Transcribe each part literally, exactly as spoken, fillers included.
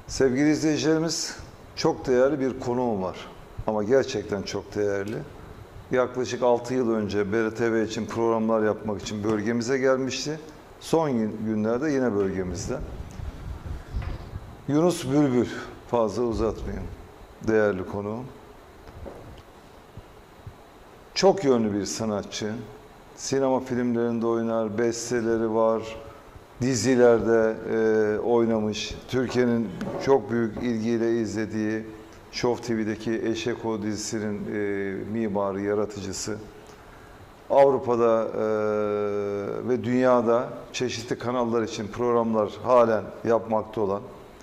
Sevgili izleyicilerimiz, çok değerli bir konuğum var. Ama gerçekten çok değerli. Yaklaşık altı yıl önce B R T V için programlar yapmak için bölgemize gelmişti. Son günlerde yine bölgemizde. Yunus Bülbül, fazla uzatmayayım. Değerli konuğum. Çok yönlü bir sanatçı. Sinema filmlerinde oynar, besteleri var. Dizilerde e, oynamış. Türkiye'nin çok büyük ilgiyle izlediği Show T V'deki Eşeko dizisinin e, mimarı, yaratıcısı. Avrupa'da e, ve dünyada çeşitli kanallar için programlar halen yapmakta olan,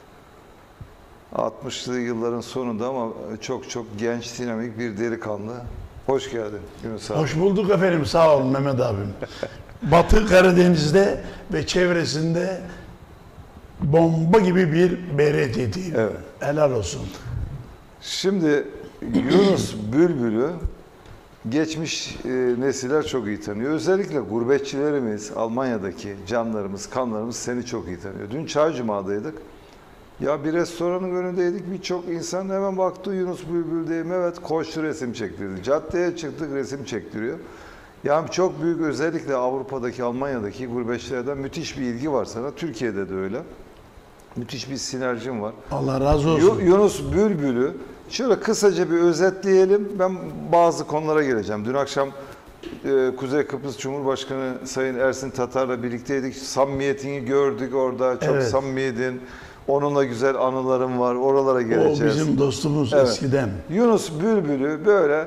altmışlı yılların sonunda ama çok çok genç, dinamik bir delikanlı. Hoş geldin Yunus abi. Hoş bulduk efendim. Sağ olun Mehmet abim. Batı Karadeniz'de ve çevresinde bomba gibi bir B R T değil. Evet. Helal olsun. Şimdi Yunus Bülbül'ü geçmiş e, nesiller çok iyi tanıyor. Özellikle gurbetçilerimiz, Almanya'daki canlarımız, kanlarımız seni çok iyi tanıyor. Dün Çaycuma'daydık. Ya bir restoranın önündeydik. Birçok insan hemen baktı Yunus Bülbül'deyim. Evet, koştu, resim çektirdi. Caddeye çıktık, resim çektiriyor. Yani çok büyük, özellikle Avrupa'daki, Almanya'daki gurbetçilerden müthiş bir ilgi var sana. Türkiye'de de öyle. Müthiş bir sinerjim var. Allah razı olsun. Yunus Bülbül'ü şöyle kısaca bir özetleyelim. Ben bazı konulara geleceğim. Dün akşam e, Kuzey Kıbrıs Cumhurbaşkanı Sayın Ersin Tatar'la birlikteydik. Samimiyetini gördük orada. Çok Evet. samimiydin. Onunla güzel anılarım var. Oralara geleceğiz. O bizim dostumuz Evet. eskiden. Yunus Bülbül'ü böyle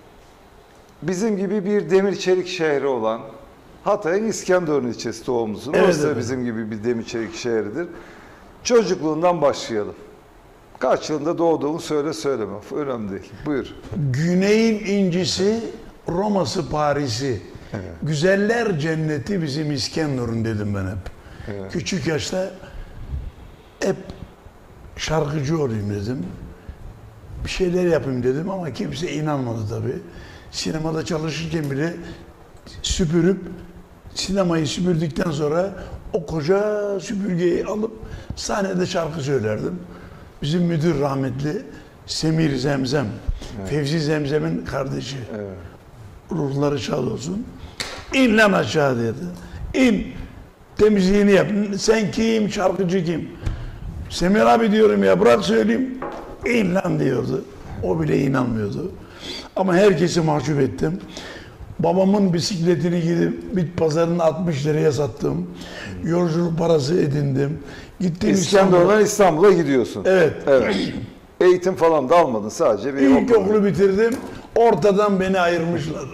bizim gibi bir demir çelik şehri olan Hatay'ın İskenderun ilçesi doğumlusun. Evet, Orası da evet. bizim gibi bir demir çelik şehridir. Çocukluğundan başlayalım. Kaç yılında doğduğunu söyle söyleme. Önemli değil. Buyur. Güney'in incisi, Roma'sı, Paris'i. Evet. Güzeller cenneti bizim İskenderun dedim ben hep. Evet. Küçük yaşta hep şarkıcı olayım dedim. Bir şeyler yapayım dedim ama kimse inanmadı tabii. Sinemada çalışırken bile süpürüp, sinemayı süpürdükten sonra o koca süpürgeyi alıp sahnede şarkı söylerdim. Bizim müdür rahmetli Semir Zemzem, evet. Fevzi Zemzem'in kardeşi. Evet. Ruhları şad olsun. İn lan aşağı dedi. İn, temizliğini yap. Sen kim, şarkıcı kim? Semir abi diyorum ya, bırak söyleyeyim. İn lan diyordu. O bile inanmıyordu. Ama herkesi mahcup ettim. Babamın bisikletini gidip bit pazarına altmış liraya sattım. Yolculuk parası edindim. Gittim İskenderun'dan İstanbul'a. İstanbul'a gidiyorsun. Evet. Evet. Eğitim falan da almadın, sadece bir İlkokulu bitirdim. Ortadan beni ayırmışlar.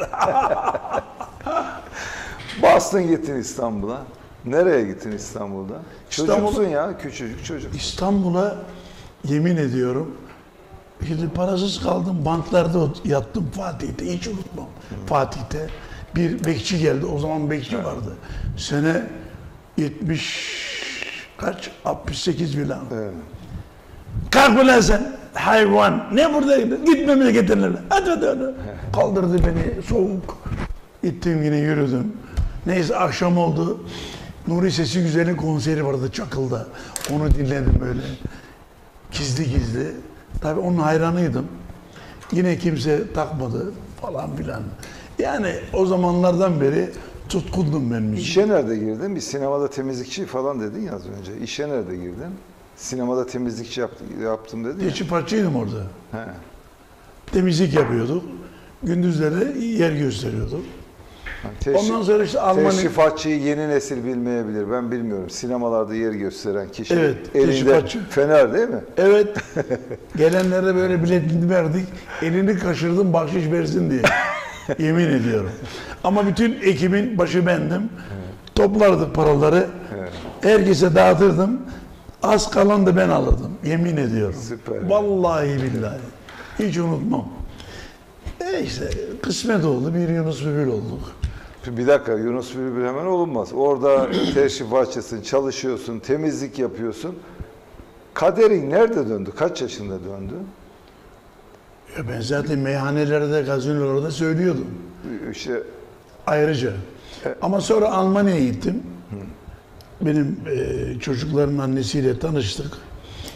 Bastın gittin İstanbul'a. Nereye gittin İstanbul'da? İstanbul- Çocuksun ya, küçücük çocuk. İstanbul'a yemin ediyorum, şimdi parasız kaldım, banklarda yattım Fatih'te, hiç unutmam. Fatih'te bir bekçi geldi, o zaman bekçi vardı. Sene yetmiş kaç? altmış sekiz filan. Evet. Kalk ulan sen, hayvan, ne burada git memleketine. Hadi hadi hadi. Kaldırdı beni, soğuk. Gittim yine yürüdüm. Neyse akşam oldu. Nuri Sesi Güzel'in konseri vardı Çakıl'da. Onu dinledim böyle. Gizli gizli. Tabii onun hayranıydım. Yine kimse takmadı falan filan. Yani o zamanlardan beri tutkundum ben müziğe. İşe nerede girdin? Bir sinemada temizlikçi falan dedin ya az önce. İşe nerede girdin? Sinemada temizlikçi yaptım, yaptım dedin ya. Geçi parçaydım orada. He. Temizlik yapıyorduk. Gündüzleri yer gösteriyorduk. Yani teşrif, Ondan sonra işte Almanya... teşrifatçıyı yeni nesil bilmeyebilir. Ben bilmiyorum. Sinemalarda yer gösteren kişi. Evet, Elinde teşrifatçı. fener değil mi? Evet. Gelenlere böyle biletini verdik. Elini kaşırdım bahşiş versin diye. Yemin ediyorum. Ama bütün ekibin başı bendim. Evet. Toplardık paraları. Evet. Herkese dağıtırdım. Az kalan da ben alırdım. Yemin ediyorum. Süper. Vallahi billahi. Hiç unutmam. E işte kısmet oldu. Bir Yunus Bülbül olduk. Bir dakika, Yunus Bülbül hemen olunmaz. Orada teşrifatçısın, çalışıyorsun, temizlik yapıyorsun. Kaderin nerede döndü? Kaç yaşında döndü? Ya ben zaten meyhanelerde, gazinolarda söylüyordum. İşte Ayrıca. Ama sonra Almanya'ya gittim. Benim e, çocukların annesiyle tanıştık.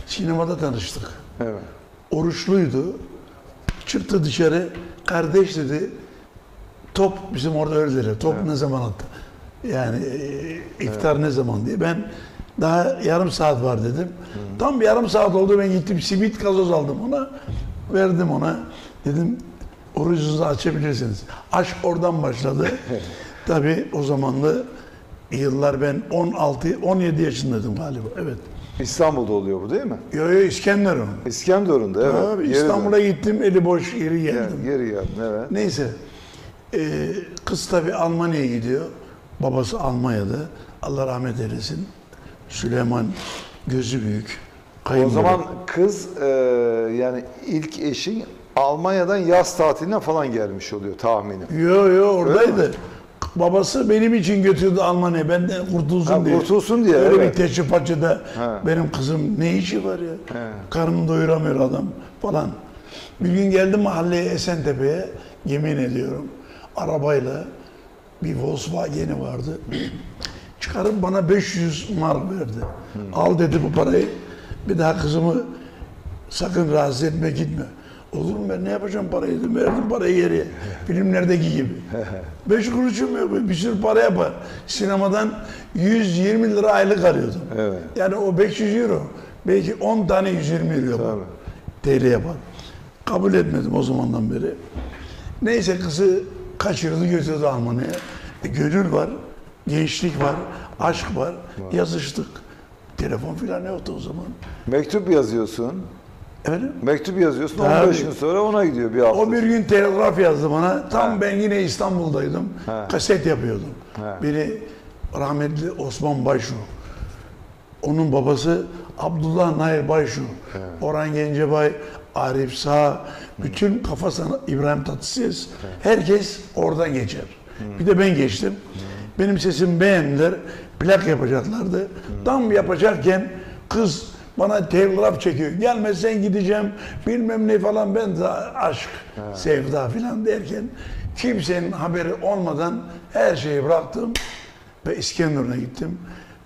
Sinemada tanıştık. Evet. Oruçluydu. Çıktı dışarı. Kardeş dedi. Top bizim orada öyle derler. Top Evet. ne zaman attı? Yani e, iftar ne zaman diye. Ben daha yarım saat var dedim. Hı. Tam bir yarım saat oldu, ben gittim simit gazoz aldım ona. Verdim ona. Dedim orucunuzu açabilirsiniz. Aşk oradan başladı. Tabii o zamanlı yıllar, ben on altı on yedi yaşındaydım galiba. Evet. İstanbul'da oluyor bu değil mi? Yo yo İskenderun. İskenderun'da evet. Abi, Geri İstanbul'a dön. gittim, eli boş geri Yani geldim. geri geldin evet. Neyse. Ee, kız tabii Almanya'ya gidiyor. Babası Almanya'da. Allah rahmet eylesin. Süleyman gözü büyük. O Kayınbaba. zaman kız e, yani ilk eşin Almanya'dan yaz tatiline falan gelmiş oluyor tahminim. Yo yo Öyle oradaydı. Babası benim için götürdü Almanya'ya. Benden kurtulsun Ha, diye. kurtulsun diye, Öyle evet. bir teşrifatçıda Ha. benim kızım ne işi var ya? He. Karnını doyuramıyor adam falan. Bir gün geldim mahalleye, Esentepe'ye, yemin ediyorum. Arabayla bir Volkswagen'i vardı. Çıkarıp bana beş yüz mark verdi. Al dedi bu parayı. Bir daha kızımı sakın rahatsız etme, gitme. Olur mu, ben ne yapacağım parayı dedim. Verdim parayı geriye. Filmlerdeki gibi. Beş kuruşum yok. Bir sürü para yapar. Sinemadan yüz yirmi lira aylık alıyordum. Evet. Yani o beş yüz euro belki on tane yüz yirmi euro yapar. T L yapar. Kabul etmedim o zamandan beri. Neyse kızı kaçırdı götürdü Almanya'ya. E, gönül var, gençlik var, aşk var. var. Yazıştık. Telefon filan yoktu o zaman. Mektup yazıyorsun. Efendim? Mektup yazıyorsun. Tabii. on beş gün sonra ona gidiyor bir hafta. O bir gün telgraf yazdı bana. Tam Ha. ben yine İstanbul'daydım. Ha. Kaset yapıyordum. Ha. Beni rahmetli Osman Bayşu. Onun babası Abdullah Nair Bayşu. Evet. Orhan Gencebay, Arif Sağ, bütün kafa sanat, İbrahim Tatlıses. Herkes oradan geçer. Bir de ben geçtim. Benim sesimi beğendiler. Plak yapacaklardı. Tam yapacakken kız bana telgraf çekiyor. Gelmezsen gideceğim bilmem ne falan, ben de aşk, Evet. sevda falan derken kimsenin haberi olmadan her şeyi bıraktım ve İskenderun'a gittim.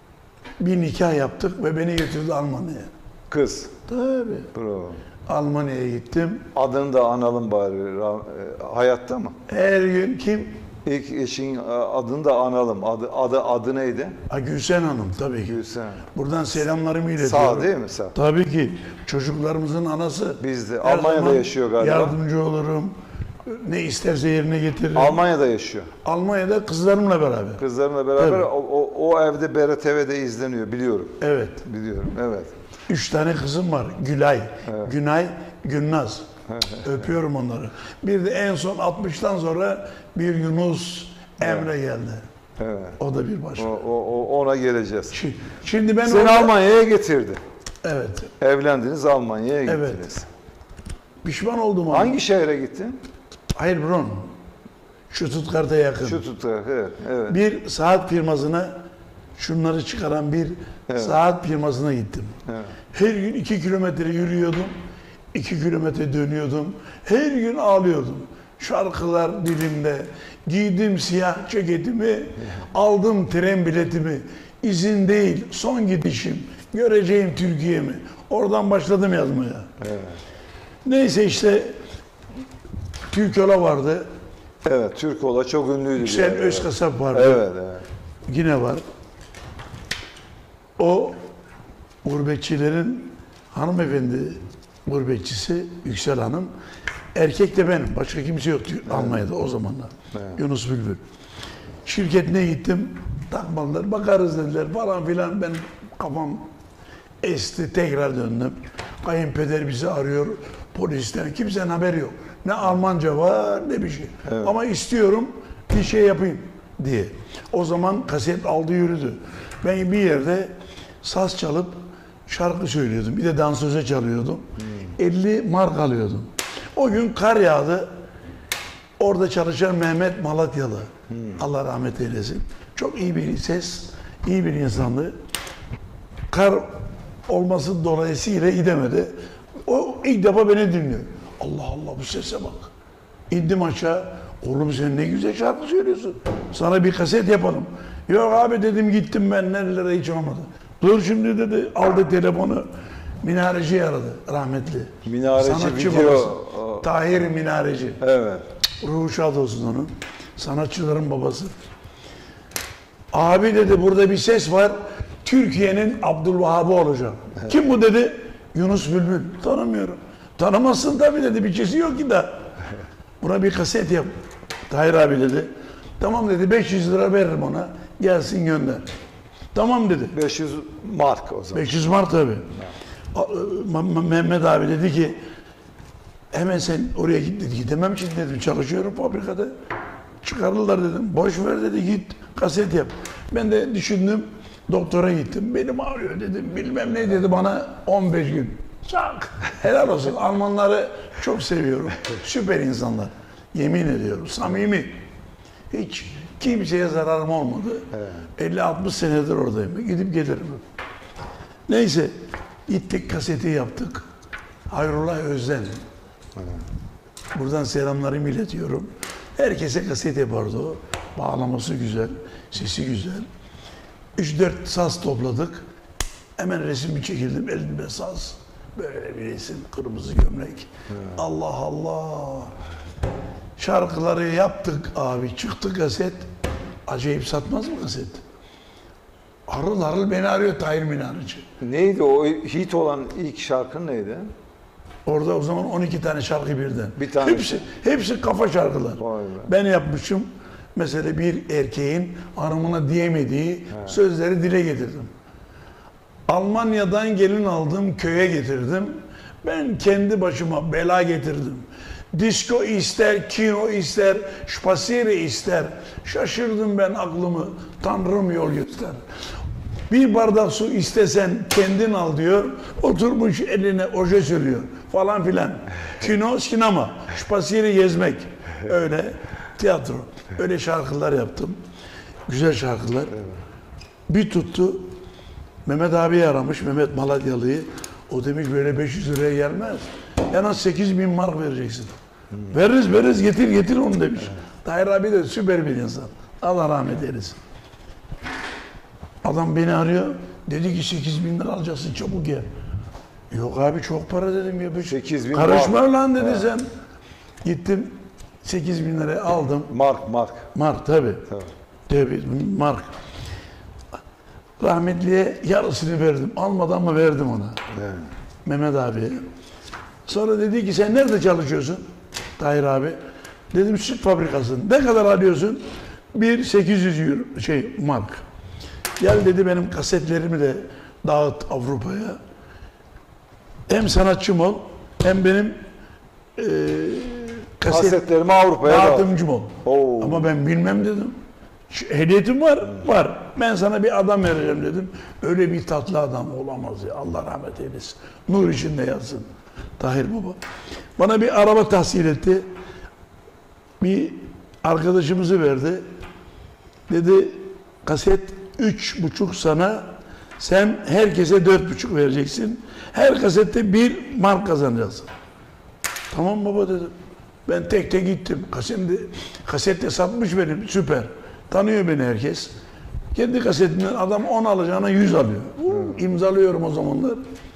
Bir nikah yaptık ve beni götürdü Almanya'ya. Kız. Tabii. Bravo. Almanya'ya gittim. Adını da analım bari. Ra- e, Hayatta mı? Her gün kim? İlk eşin e, adını da analım. Adı adı adı neydi? Ha, Gülsen Hanım tabii ki. Gülsen. Buradan selamlarımı iletiyorum. Sağ değil mi sağ? Tabii ki. Çocuklarımızın anası. Biz de. Her Almanya'da zaman yaşıyor galiba. Yardımcı olurum. Ne isterse yerine getiririm. Almanya'da yaşıyor. Almanya'da kızlarımla beraber. Kızlarımla beraber Evet. o, o, o evde B R T V'de izleniyor biliyorum. Evet. Biliyorum. Evet. Üç tane kızım var. Gülay, Evet. Günay, Günnaz. Öpüyorum onları. Bir de en son altmıştan sonra bir Yunus Emre geldi. Evet. O da bir O, başka. o, o- ona geleceğiz. Şi- Şimdi ben Seni orada- Almanya'ya getirdi. Evet. Evlendiniz, Almanya'ya Evet. gittiniz. Pişman oldum ama. Hangi şehre gittin? Heilbronn. Stuttgart'a yakın. Şu tutar. Evet. evet. Bir saat firmasına, şunları çıkaran bir Evet. saat firmasına gittim. Evet. Her gün iki kilometre yürüyordum. iki kilometre dönüyordum. Her gün ağlıyordum. Şarkılar dilimde. Giydim siyah ceketimi. Aldım tren biletimi. İzin değil, son gidişim. Göreceğim Türkiye'mi. Oradan başladım yazmaya. Evet. Neyse işte Türkola vardı. Evet, Türkoğlu çok ünlüydü. Yüksel bir ara. Özkasap vardı. Evet, evet. Yine var. O gurbetçilerin hanımefendi gurbetçisi Yüksel Hanım. Erkek de benim. Başka kimse yoktu Almanya'da o zamanlar. Evet. Yunus Bülbül. Şirketine gittim. Takmadılar. Bakarız dediler falan filan. Ben kafam esti. Tekrar döndüm. Kayınpeder bizi arıyor. Polisten. Kimsenin haberi yok. Ne Almanca var ne bir şey. Evet. Ama istiyorum bir şey yapayım diye. O zaman kaset aldı yürüdü. Ben bir yerde saz çalıp şarkı söylüyordum. Bir de dansöze çalıyordum. Hmm. elli mark alıyordum. O gün kar yağdı. Orada çalışan Mehmet Malatyalı. Hmm. Allah rahmet eylesin. Çok iyi bir ses, iyi bir insandı. Kar olması dolayısıyla gidemedi. O ilk defa beni dinliyor. Allah Allah bu sese bak. İndim aşağı. Oğlum sen ne güzel şarkı söylüyorsun. Sana bir kaset yapalım. Yok abi dedim, gittim ben nerelere, hiç olmadı. Dur şimdi dedi, aldı telefonu. Minareci aradı rahmetli. Minareci Sanatçı video. babası. o- Tahir Minareci. Evet. Ruhu şad olsun onun. Sanatçıların babası. Abi dedi burada bir ses var. Türkiye'nin Abdülvahhab'ı olacak. Kim bu dedi? Yunus Bülbül. Tanımıyorum. Tanımazsın tabii dedi. Bir şeysi yok ki da. Buna bir kaset yap. Tahir abi dedi. Tamam dedi. beş yüz lira veririm ona. Gelsin gönder. Tamam dedi. beş yüz mark o zaman. beş yüz Mart tabii. A- Ma- Mehmet abi dedi ki hemen sen oraya git dedi. Gidemem ki dedim. Çalışıyorum fabrikada. Çıkarırlar dedim. Boş ver dedi. Git kaset yap. Ben de düşündüm. Doktora gittim. Benim ağrıyor dedim. Bilmem ne dedi bana on beş gün. Çak. Helal olsun. Almanları çok seviyorum. Süper insanlar. Yemin ediyorum. Samimi. Hiç kimseye zararım olmadı. elli altmış senedir oradayım. Gidip gelirim. Neyse. Gittik kaseti yaptık. Hayrullah Özden. Buradan selamlarımı iletiyorum. Herkese kaset yapardı o. Bağlaması güzel. Sesi güzel. üç dört saz topladık. Hemen resmi çekildim. Elimde saz. Böyle bir resim. Kırmızı gömlek. Allah Allah. Şarkıları yaptık abi. Çıktı kaset. Acayip satmaz mı kaset? Harıl harıl beni arıyor Tahir Minareci. Neydi o hit olan ilk şarkın neydi? Orada o zaman on iki tane şarkı birden. Bir tanesi. Hepsi, hepsi kafa şarkılar. Vay be. Ben yapmışım. Mesela bir erkeğin hanımına diyemediği sözleri dile getirdim. Almanya'dan gelin aldım, köye getirdim. Ben kendi başıma bela getirdim. Disko ister, kino ister, spasiyeri ister. Şaşırdım ben aklımı, Tanrım yol göster. Bir bardak su istesen kendin al diyor. Oturmuş eline oje sürüyor falan filan. Kino, sinema, spasiyeri gezmek. Öyle tiyatro. Öyle şarkılar yaptım. Güzel şarkılar. Bir tuttu. Mehmet abi aramış, Mehmet Malatyalı'yı. O demiş böyle beş yüz liraya gelmez. En az sekiz bin mark vereceksin. Veririz veririz getir getir onu demiş. Tahir abi de süper bir insan. Allah rahmet eylesin. Adam beni arıyor. Dedi ki sekiz bin lira alacaksın çabuk gel. Yok abi çok para dedim ya. sekiz bin Karışma mark. lan dedi Ha. sen. Gittim sekiz bin liraya aldım. Mark, mark. Mark tabi. Tabii. Tabi mark. Rahmetliye yarısını verdim. Almadan mı verdim ona. Evet. Mehmet abi. Sonra dedi ki sen nerede çalışıyorsun? Tahir abi. Dedim süt fabrikasında. Ne kadar alıyorsun? Bir sekiz yüz euro şey mark. Gel dedi benim kasetlerimi de dağıt Avrupa'ya. Hem sanatçım ol hem benim e, kaset Kasetlerimi Avrupa'ya dağıt. dağıtımcım ol. Oo. Ama ben bilmem dedim. Şu hediyetim var, var. Ben sana bir adam vereceğim dedim. Öyle bir tatlı adam olamaz ya. Allah rahmet eylesin. Nur içinde yatsın. Tahir Baba. Bana bir araba tahsil etti. Bir arkadaşımızı verdi. Dedi kaset üç buçuk sana, sen herkese dört buçuk vereceksin. Her kasette bir mark kazanacaksın. Tamam baba dedim. Ben tek tek gittim. Kasette, kasette satmış benim. Süper. Tanıyor beni herkes. Kendi kasetinden adam on alacağına yüz alıyor. Uh, imzalıyorum o zamanlar.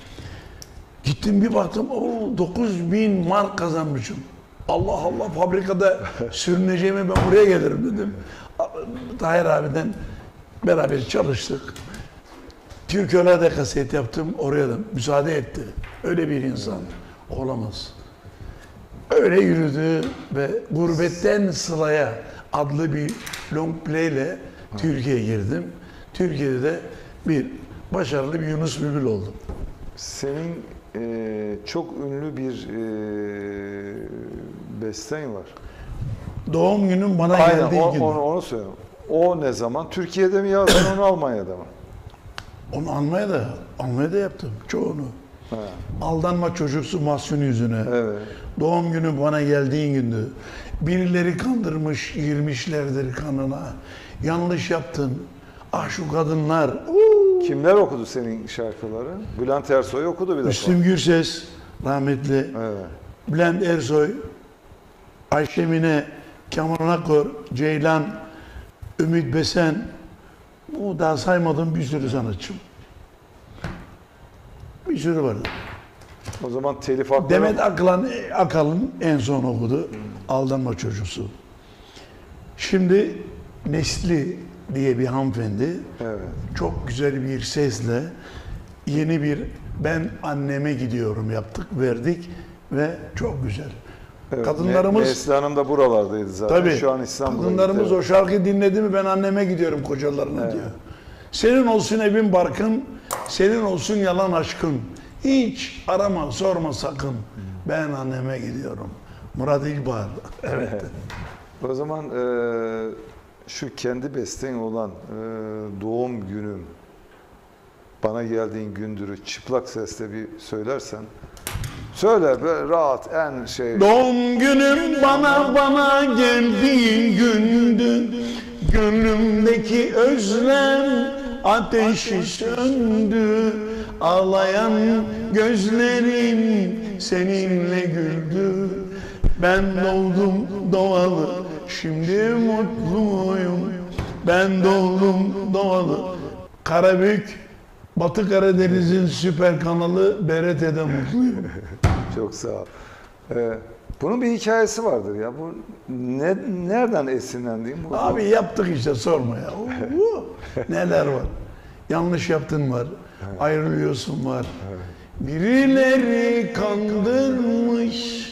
Gittim bir baktım. Oo, dokuz bin mark kazanmışım. Allah Allah fabrikada sürüneceğime ben buraya gelirim dedim. Tahir abiden beraber çalıştık. Türkiye'de kaset yaptım. Oraya da müsaade etti. Öyle bir insan olamaz. Öyle yürüdü ve Gurbetten Sıla'ya adlı bir long play ile Türkiye'ye girdim. Türkiye'de de bir başarılı bir Yunus Bülbül oldum. Senin e, çok ünlü bir e, besten var. Doğum günüm bana Aynen, geldiği o, gün. onu, onu söylüyorum. O ne zaman? Türkiye'de mi yazdın, onu Almanya'da mı? Onu Almanya'da, Almanya'da yaptım çoğunu. Ha, Aldanma çocuksu mahzun yüzüne. evet. Doğum günü bana geldiğin gündü. Birileri kandırmış, girmişlerdir kanına. Yanlış yaptın. Ah şu kadınlar. Uuu. Kimler okudu senin şarkıları? Bülent Ersoy okudu bir defa. Müslüm Gürses, rahmetli. Evet. Bülent Ersoy, Ayşe Mine, Kemal Akkor, Ceylan, Ümit Besen. Bu daha saymadığım bir sürü sanatçım. Bir sürü vardı. O zaman telif hakları... Demet Akalın, Akalın en son okudu. Aldanma Çocuğusu. Şimdi Nesli diye bir hanımefendi Evet. çok güzel bir sesle yeni bir Ben Anneme Gidiyorum yaptık, verdik ve çok güzel. Evet, Kadınlarımız Nesli Hanım da buralardaydı zaten. tabii Şu an İstanbul'da. kadınlarımız gitti. o şarkıyı dinledi mi ben anneme gidiyorum kocalarına Evet. diyor. Senin olsun evin barkın, senin olsun yalan aşkın. Hiç arama sorma sakın. Ben anneme gidiyorum. Murat İlbahar. Evet. O zaman e, şu kendi besteğin olan e, doğum günüm, bana geldiğin gündürü çıplak sesle bir söylersen. Söyle be rahat en şey. Doğum günüm bana bana geldiğin gündü. Gönlümdeki özlem ateşi söndü. Ağlayan gözlerin seninle güldü. Ben doğdum doğalı, şimdi mutluyum. Ben doğdum doğalı. Karabük, Batı Karadeniz'in süper kanalı B R T'de mutluyum. Çok sağ ol. Ee, bunun bir hikayesi vardır ya. Bu ne, nereden esinlendiğin bu? Abi yaptık işte sorma ya. Oo, neler var. Yanlış yaptın var. Ayrılıyorsun var. Birileri kandırmış,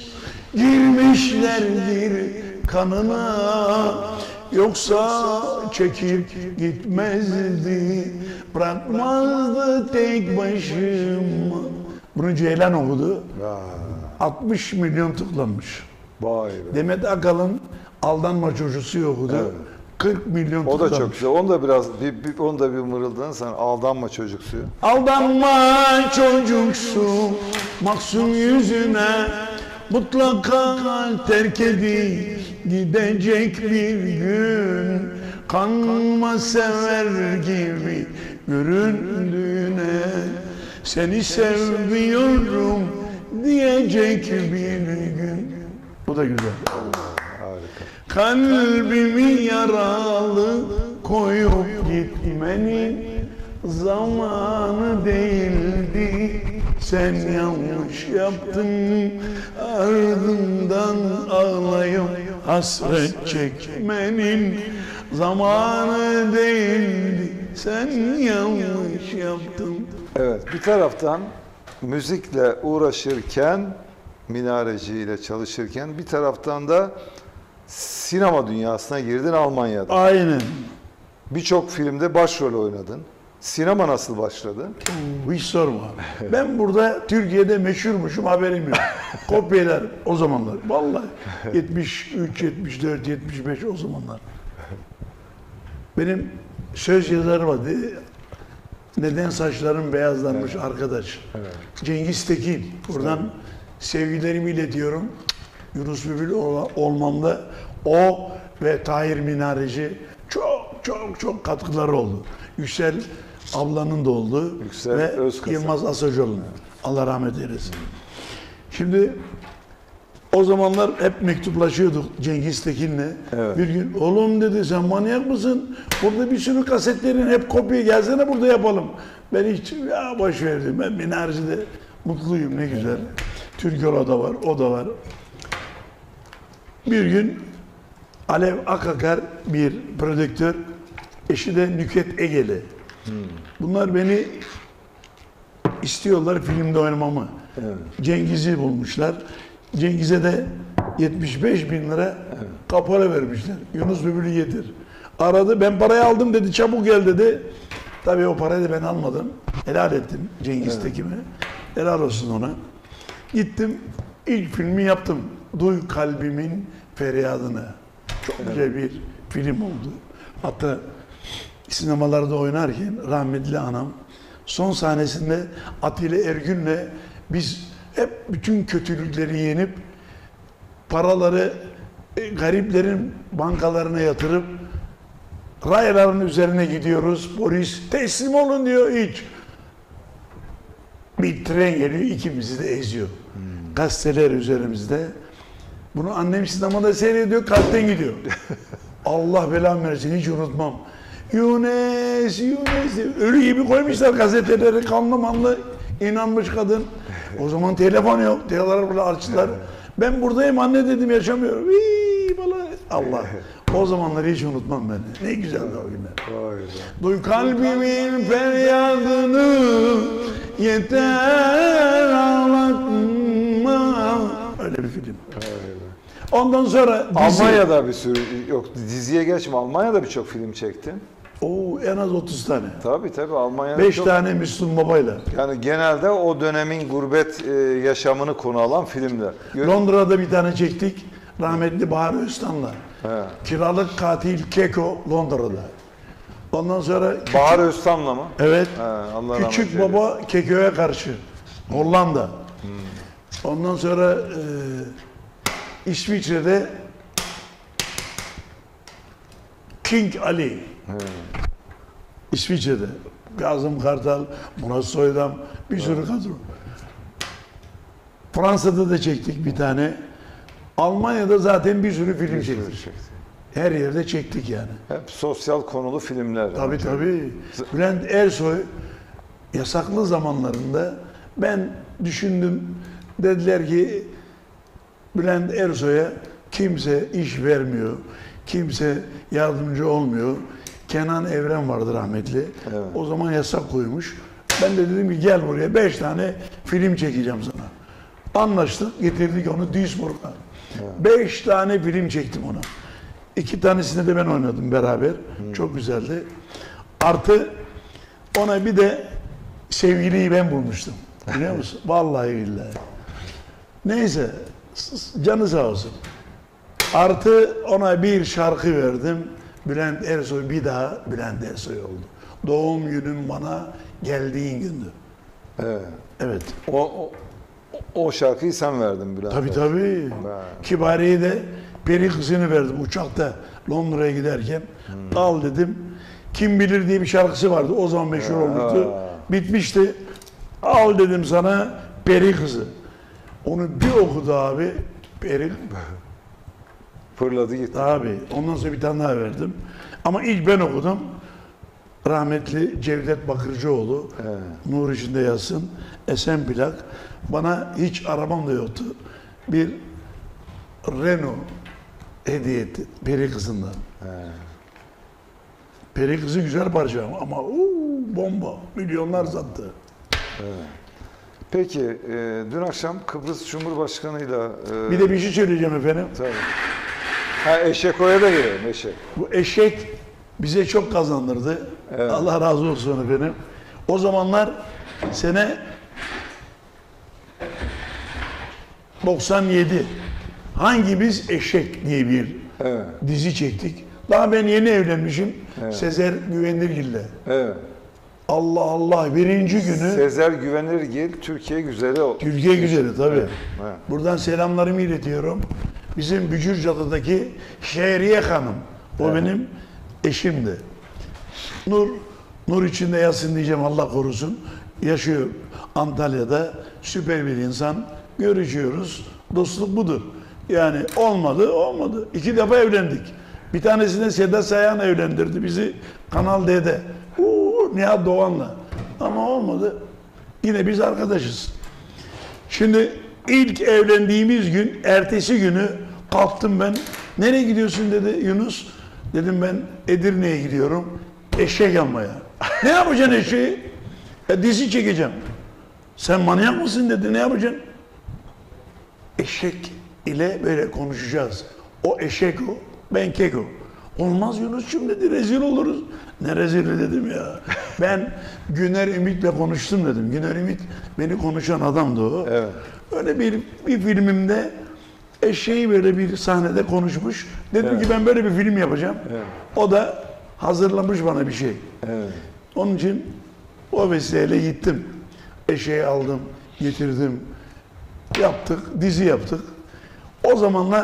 girmişlerdir kanına. Yoksa çekip gitmezdi, bırakmazdı tek başıma. Bunu Ceylan okudu. Vay, altmış milyon tıklanmış. vay be. Demet Akalın Aldanma Çocuğusu okudu. Evet. kırk milyon O da tıklanmış. çok güzel. Onu da biraz, bir, bir, onu da bir mırıldan sen aldanma çocuksu. Aldanma çocuksu maksum yüzüne, mutlaka terk edip gidecek bir gün. Kanma sever gibi göründüğüne, seni seviyorum diyecek bir gün. Bu da güzel. Harika. Kalbimi yaralı koyup gitmenin zamanı değildi. Sen yanlış yaptın, ardından ağlayıp hasret çekmenin zamanı değildi. Sen yanlış yaptın. Evet, bir taraftan müzikle uğraşırken, minareci ile çalışırken, bir taraftan da sinema dünyasına girdin Almanya'da. Aynen. Birçok filmde başrol oynadın. Sinema nasıl başladı? Hiç sorma. Ben burada Türkiye'de meşhurmuşum, haberim yok. Kopyalar o zamanlar. Vallahi yetmiş üç, yetmiş dört, yetmiş beş o zamanlar. Benim söz yazarı vardı. Neden saçlarım beyazlanmış Evet. arkadaş. Evet. Cengiz Tekin. Buradan Evet. sevgilerimi iletiyorum. Yunus Bülbül ol- olmamda o ve Tahir Minareci çok çok çok katkıları oldu. Yüksel ablanın da oldu. Yüksel ve Özkasap. Yılmaz Asacoğlu'nun. Allah rahmet eylesin. Şimdi o zamanlar hep mektuplaşıyorduk Cengiz Tekin'le. Evet. Bir gün oğlum dedi sen manyak mısın? Burada bir sürü kasetlerin hep kopya gelsene burada yapalım. Ben hiç ya boş verdim. Ben Minareci'de mutluyum ne güzel. Türkola da var, o da var. Bir gün Alev Akakar bir prodüktör, eşi de Nüket Egeli. Bunlar beni istiyorlar filmde oynamamı. Evet. Cengiz'i bulmuşlar. Cengiz'e de yetmiş beş bin lira kapora vermişler. Yunus Bülbül'ü getir. Aradı, ben parayı aldım dedi, çabuk gel dedi. Tabii o parayı da ben almadım. Helal ettim Cengiz Evet. Tekin'e. Helal olsun ona. Gittim, ilk filmi yaptım. Duy kalbimin feryadını. Çok güzel bir film oldu. Hatta sinemalarda oynarken rahmetli anam son sahnesinde Atilla Ergün'le biz hep bütün kötülükleri yenip paraları e, gariplerin bankalarına yatırıp rayların üzerine gidiyoruz. Polis teslim olun diyor hiç. Bir tren geliyor ikimizi de eziyor. Hmm. Gazeteler üzerimizde. Bunu annem sinemada seyrediyor, kalpten gidiyor. Allah belamı versin, hiç unutmam. Yunus, Yunus, ölü gibi koymuşlar gazeteleri, kanlı manlı İnanmış kadın. O zaman telefon yok. Telefonlar burada açtılar. Ben buradayım anne dedim, yaşamıyorum. Vii, bana. Allah. O zamanları hiç unutmam ben. Ne güzeldi o günler. Vay be. Duy kalbimin feryadını, yeter ağlatma. Öyle bir film. Ondan sonra dizi. Almanya'da bir sürü, yok diziye geçme, Almanya'da birçok film çektin. Oo, en az otuz tane. Tabii tabii Almanya'da beş çok... tane Müslüm Baba'yla. Yani genelde o dönemin gurbet e, yaşamını konu alan filmler. Gör- Londra'da bir tane çektik. Rahmetli Bahar Öztan'la. He. Kiralık katil Keko Londra'da. Ondan sonra Bahar Öztam'la mı? evet. He, Allah rahmet Küçük eylesin. Baba Keko'ya karşı. Hollanda. Ondan sonra e, İsviçre'de King Ali. He. İsviçre'de. Kazım Kartal, Murat Soydam, bir sürü kadro. Fransa'da da çektik bir tane. Almanya'da zaten bir sürü film Bir sürü çektik. çekti. Her yerde çektik yani. Hep sosyal konulu filmler. Tabii yani. tabii. Bülent Ersoy yasaklı zamanlarında ben düşündüm. Dediler ki Bülent Ersoy'a kimse iş vermiyor. Kimse yardımcı olmuyor. Kenan Evren vardı rahmetli. Evet. O zaman yasak koymuş. Ben de dedim ki gel buraya beş tane film çekeceğim sana. Anlaştık, getirdik onu Duisburg'a. Beş tane film çektim ona. İki tanesini de ben oynadım beraber. Çok güzeldi. Artı ona bir de sevgiliyi ben bulmuştum. Biliyor musun? Vallahi billahi. Neyse, canı sağ olsun. Artı ona bir şarkı verdim. Bülent Ersoy bir daha Bülent Ersoy oldu. Doğum günüm bana geldiğin gündü. Evet. Evet. O, o, o şarkıyı sen verdin Bülent. Tabii Bey. tabii. Ha. Kibariye'yi de peri kızını verdim uçakta Londra'ya giderken. Al dedim. Kim bilir diye bir şarkısı vardı. O zaman meşhur olmuştu. Ha. Bitmişti. Al dedim sana peri kızı. Onu bir okudu abi. Peri Fırladı gitti. abi. Ondan sonra bir tane daha verdim. Ama ilk ben okudum. Rahmetli Cevdet Bakırcıoğlu. Evet. Nur içinde yazsın. Esen plak. Bana hiç arabam da yoktu. Bir Renault hediye etti. Peri kızından. He. Peri kızı güzel parça ama uu, bomba. Milyonlar sattı. Peki, e, dün akşam Kıbrıs Cumhurbaşkanı'yla... E, Bir de bir şey söyleyeceğim efendim. Tabii. Ha, Eşeko'ya da gelelim, Eşek. Bu eşek bize çok kazandırdı. Evet. Allah razı olsun efendim. O zamanlar sene doksan yedi. Hangimiz eşek diye bir Evet, dizi çektik. Daha ben yeni evlenmişim. Evet. Sezer Güvenirgil'le. evet. Allah Allah birinci günü Sezer Güvenirgil, Türkiye güzeli o. Türkiye güzeli tabii. Evet, evet. Buradan selamlarımı iletiyorum. Bizim Bücürcadı'daki Şehriye Hanım. O Evet. benim eşimdi. Nur, nur içinde yatsın diyeceğim Allah korusun. Yaşıyor Antalya'da. Süper bir insan. Görüşüyoruz. Dostluk budur. Yani olmadı, olmadı. İki defa evlendik. Bir tanesini Sedat Sayan evlendirdi bizi Kanal D'de. Uuu, Nihat Doğan'la. Ama olmadı. Yine biz arkadaşız. Şimdi ilk evlendiğimiz gün, ertesi günü kalktım ben. Nereye gidiyorsun dedi Yunus. Dedim ben Edirne'ye gidiyorum. Eşek almaya. Ne yapacaksın eşeği? E, dizi çekeceğim. Sen manyak mısın dedi. Ne yapacaksın? Eşek ile böyle konuşacağız. O eşek o, ben keko. Olmaz Yunus'cum dedi, rezil oluruz. Ne rezili dedim ya. Ben Güner Ümit'le konuştum dedim. Güner Ümit beni konuşan adamdı o. Evet. Öyle bir, bir filmimde eşeği böyle bir sahnede konuşmuş. Dedim Evet. ki ben böyle bir film yapacağım. Evet. O da hazırlamış bana bir şey. Evet. Onun için o vesileyle gittim. Eşeği aldım, getirdim. Yaptık, dizi yaptık. O zamanlar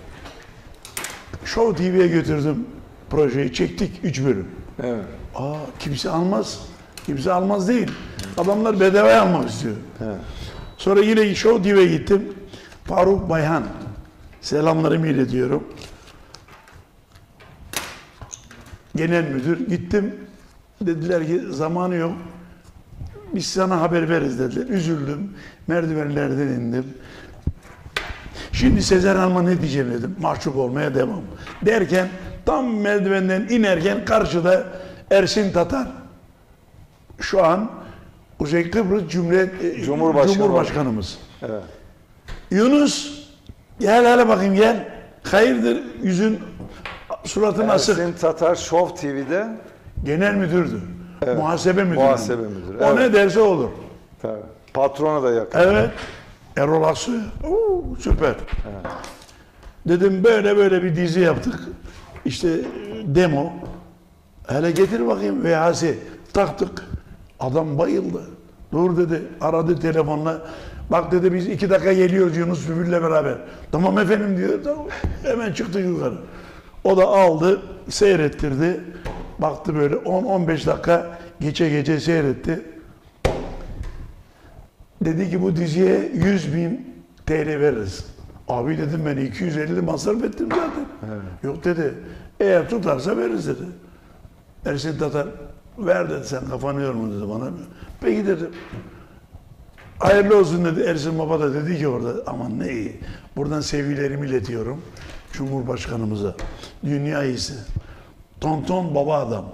Show T V'ye götürdüm projeyi, çektik üç bölüm. Evet. Aa, kimse almaz. Kimse almaz değil. Adamlar bedavaya almak istiyor. Evet. Sonra yine Show T V'ye gittim. Faruk Bayhan. Selamlarımı iletiyorum. Genel müdür. Gittim. Dediler ki zamanı yok. biz sana haber veririz dediler. Üzüldüm. Merdivenlerden indim. Şimdi Sezer Hanım'a ne diyeceğim dedim. Mahcup olmaya devam. Derken tam merdivenden inerken karşıda Ersin Tatar. Şu an Kuzey Kıbrıs Cumhuriyet Cumhurbaşkanı. Cumhurbaşkanımız. Evet. Yunus gel hele bakayım gel. Hayırdır yüzün suratın asık. Ersin Tatar Show T V'de Genel müdürdü. Evet. Muhasebe müdürü. Muhasebe müdürü, O evet. ne derse olur. tabii, patrona da yakın. Evet. Erol Aksu'ya. Oo, süper. Dedim böyle böyle bir dizi yaptık. İşte demo. Hele getir bakayım V H S. Taktık. Adam bayıldı. Dur dedi. Aradı telefonla. Bak dedi biz iki dakika geliyoruz Yunus Bülbül'le beraber. Tamam efendim diyor. Tamam. Hemen çıktı yukarı. O da aldı. Seyrettirdi. Baktı böyle on on beş dakika geçe geçe seyretti. Dedi ki bu diziye yüz bin T L veririz. Abi dedim ben iki yüz elli masraf ettim zaten. Evet. Yok dedi. Eğer tutarsa veririz dedi. Ersin Tatar ver dedi sen kafanı yorma dedi bana. Peki dedim. Hayırlı olsun dedi. Ersin Baba da dedi ki orada aman ne iyi. Buradan sevgilerimi iletiyorum. Cumhurbaşkanımıza. Dünya iyisi. Tonton baba adam.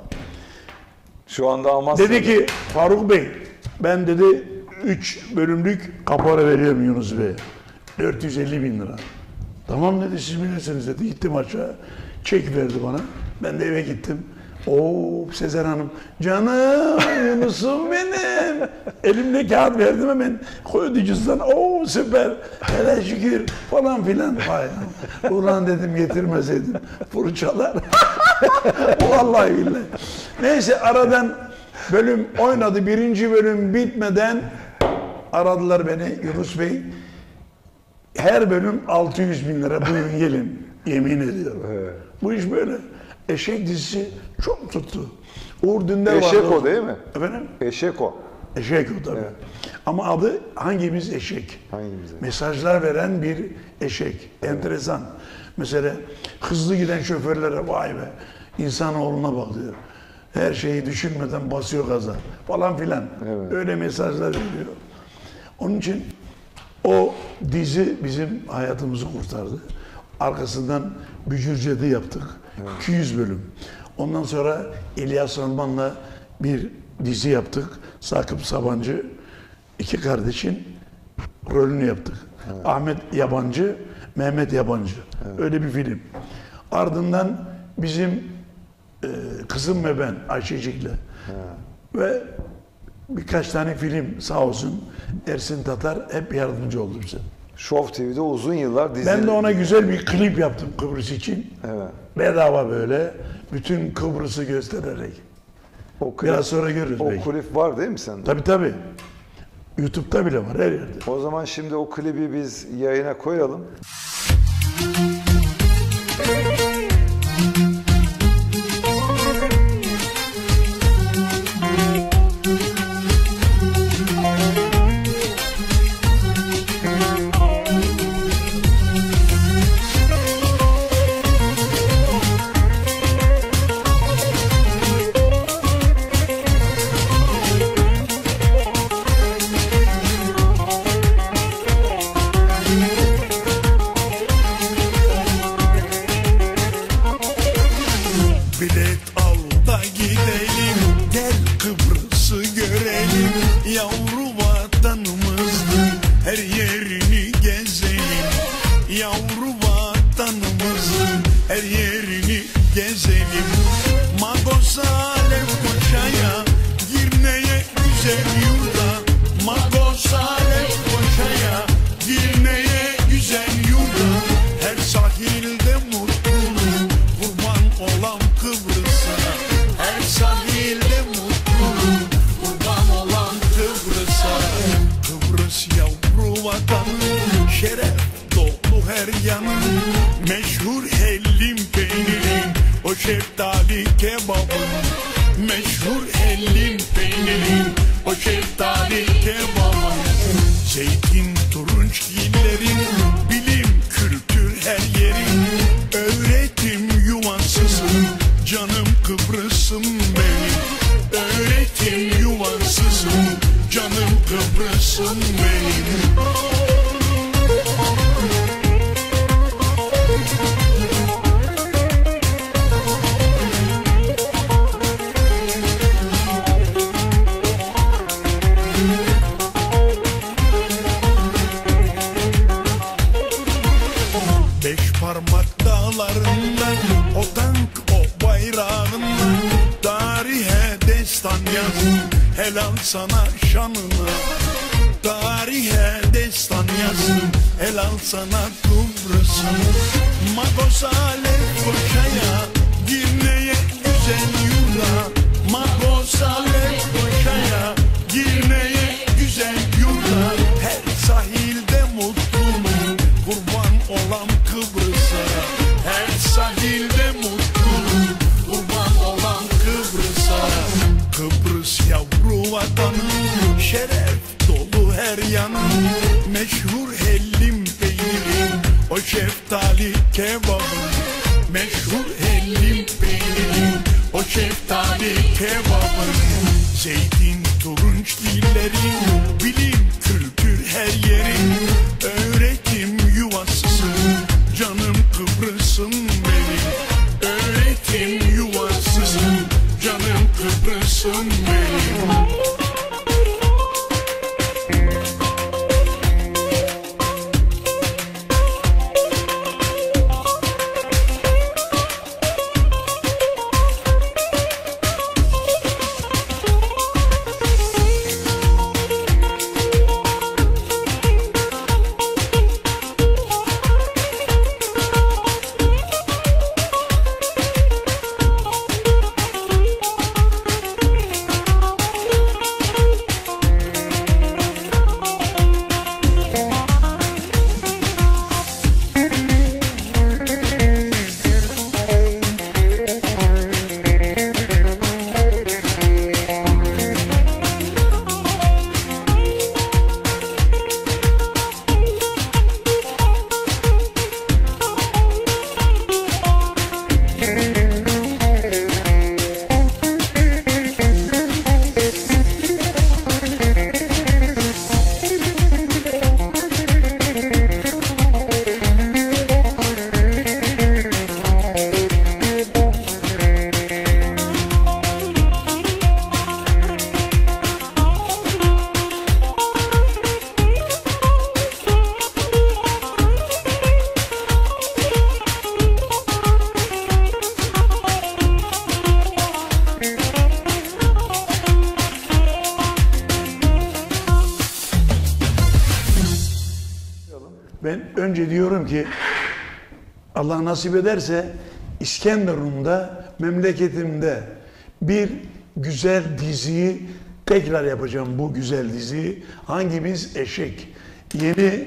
Şu anda Amasya'da. Dedi ki Faruk Bey ben dedi üç bölümlük kapora veriyorum Yunus Bey'e. dört yüz elli bin lira. Tamam dedi siz bilirsiniz dedi. Gittim aşağı. Çek verdi bana. Ben de eve gittim. Oo Sezer Hanım. Canım Yunus'um benim. Elimde kağıt verdim hemen. Koydu cüzdan. Oo süper. Hele şükür falan filan. Vay. Ulan dedim getirmeseydim. Fırçalar. Vallahi billahi. Neyse aradan bölüm oynadı. Birinci bölüm bitmeden aradılar beni. Yunus Bey her bölüm altı yüz bin lira buyurun gelin. Yemin ediyorum. Evet. Bu iş böyle. Eşek dizisi çok tuttu. Uğur Dündar vardı. Eşek o değil mi? Efendim? Eşek o. Eşek o tabii. Evet. Ama adı hangimiz eşek? Hangimiz? Mesajlar veren bir eşek. Enteresan. Mesela hızlı giden şoförlere vay be. İnsanoğluna bak diyor. Her şeyi düşünmeden basıyor gaza falan filan. Evet. Öyle mesajlar veriyor. Onun için o dizi bizim hayatımızı kurtardı. Arkasından Bücürce'de yaptık. Evet. iki yüz bölüm. Ondan sonra İlyas Salman'la bir dizi yaptık. Sakıp Sabancı iki kardeşin rolünü yaptık. Evet. Ahmet Yabancı, Mehmet Yabancı. Evet. Öyle bir film. Ardından bizim e, kızım ve ben Ayşecik'le evet. ve birkaç tane film sağ olsun Ersin Tatar hep yardımcı oldu bize. Show T V'de uzun yıllar dizi. Ben de ona güzel bir klip yaptım Kıbrıs için. Evet. Bedava böyle. Bütün Kıbrıs'ı göstererek. O klip, Biraz sonra görürüz O belki. klip var değil mi sende? Tabii tabii. YouTube'da bile var her yerde. O zaman şimdi o klibi biz yayına koyalım. Bilet al da gidelim, gel Kıbrıs'ı görelim. Yavru vatanımızın her yerini gezelim. Yavru vatanımızın her yerini gezelim. Magos Alef Koşa'ya, Girne'ye güzel yurda. Magos Alef Koşa'ya, Girne'ye güzel yurda. Her sahilde mutluluk, kurban olan Kıbrıs'a. Her sahilde mutluluk, kurban olan Kıbrıs'a. Kıbrıs yavru vatanı, şeref dolu her yanı. Meşhur hellim peynirin, o şeftali kebabın. Meşhur hellim peynirin, o şeftali kebabın. Zeytin turunç gillerin, bilim kültür her yerin. Öğretim yuvasısın, canım Kıbrıs'ım benim. Öğretim yuvasısın, Kıbrıs'ım benim. Beş parmak dağlarından, o tank o bayrağından, tarihe destan yazın, helal sana şanına. Tarihe destan yazın, helal sana Kıbrıs'ım. Magos Alev Koşa'ya, Girne'ye güzel yurda. Magos Alev Koşa'ya, Girne'ye güzel yurda. Her sahilde mutluluk, kurban olan Kıbrıs'a. Her sahilde mutluluk, kurban olan Kıbrıs'a. Kıbrıs yavru vatanım, şeref dolu her yanım. Meşhur hellim peynirim, o şeftali kebabım. Meşhur hellim peynirim, o şeftali kebabım. Zeytin turunç dillerin, bilim kültür her yerin. Öğretim yuvasısın, canım Kıbrıs'ım benim. Öğretim yuvasısın, canım Kıbrıs'ım benim. Ben önce diyorum ki Allah nasip ederse İskenderun'da, memleketimde bir güzel diziyi tekrar yapacağım, bu güzel diziyi. Hangimiz eşek? Yeni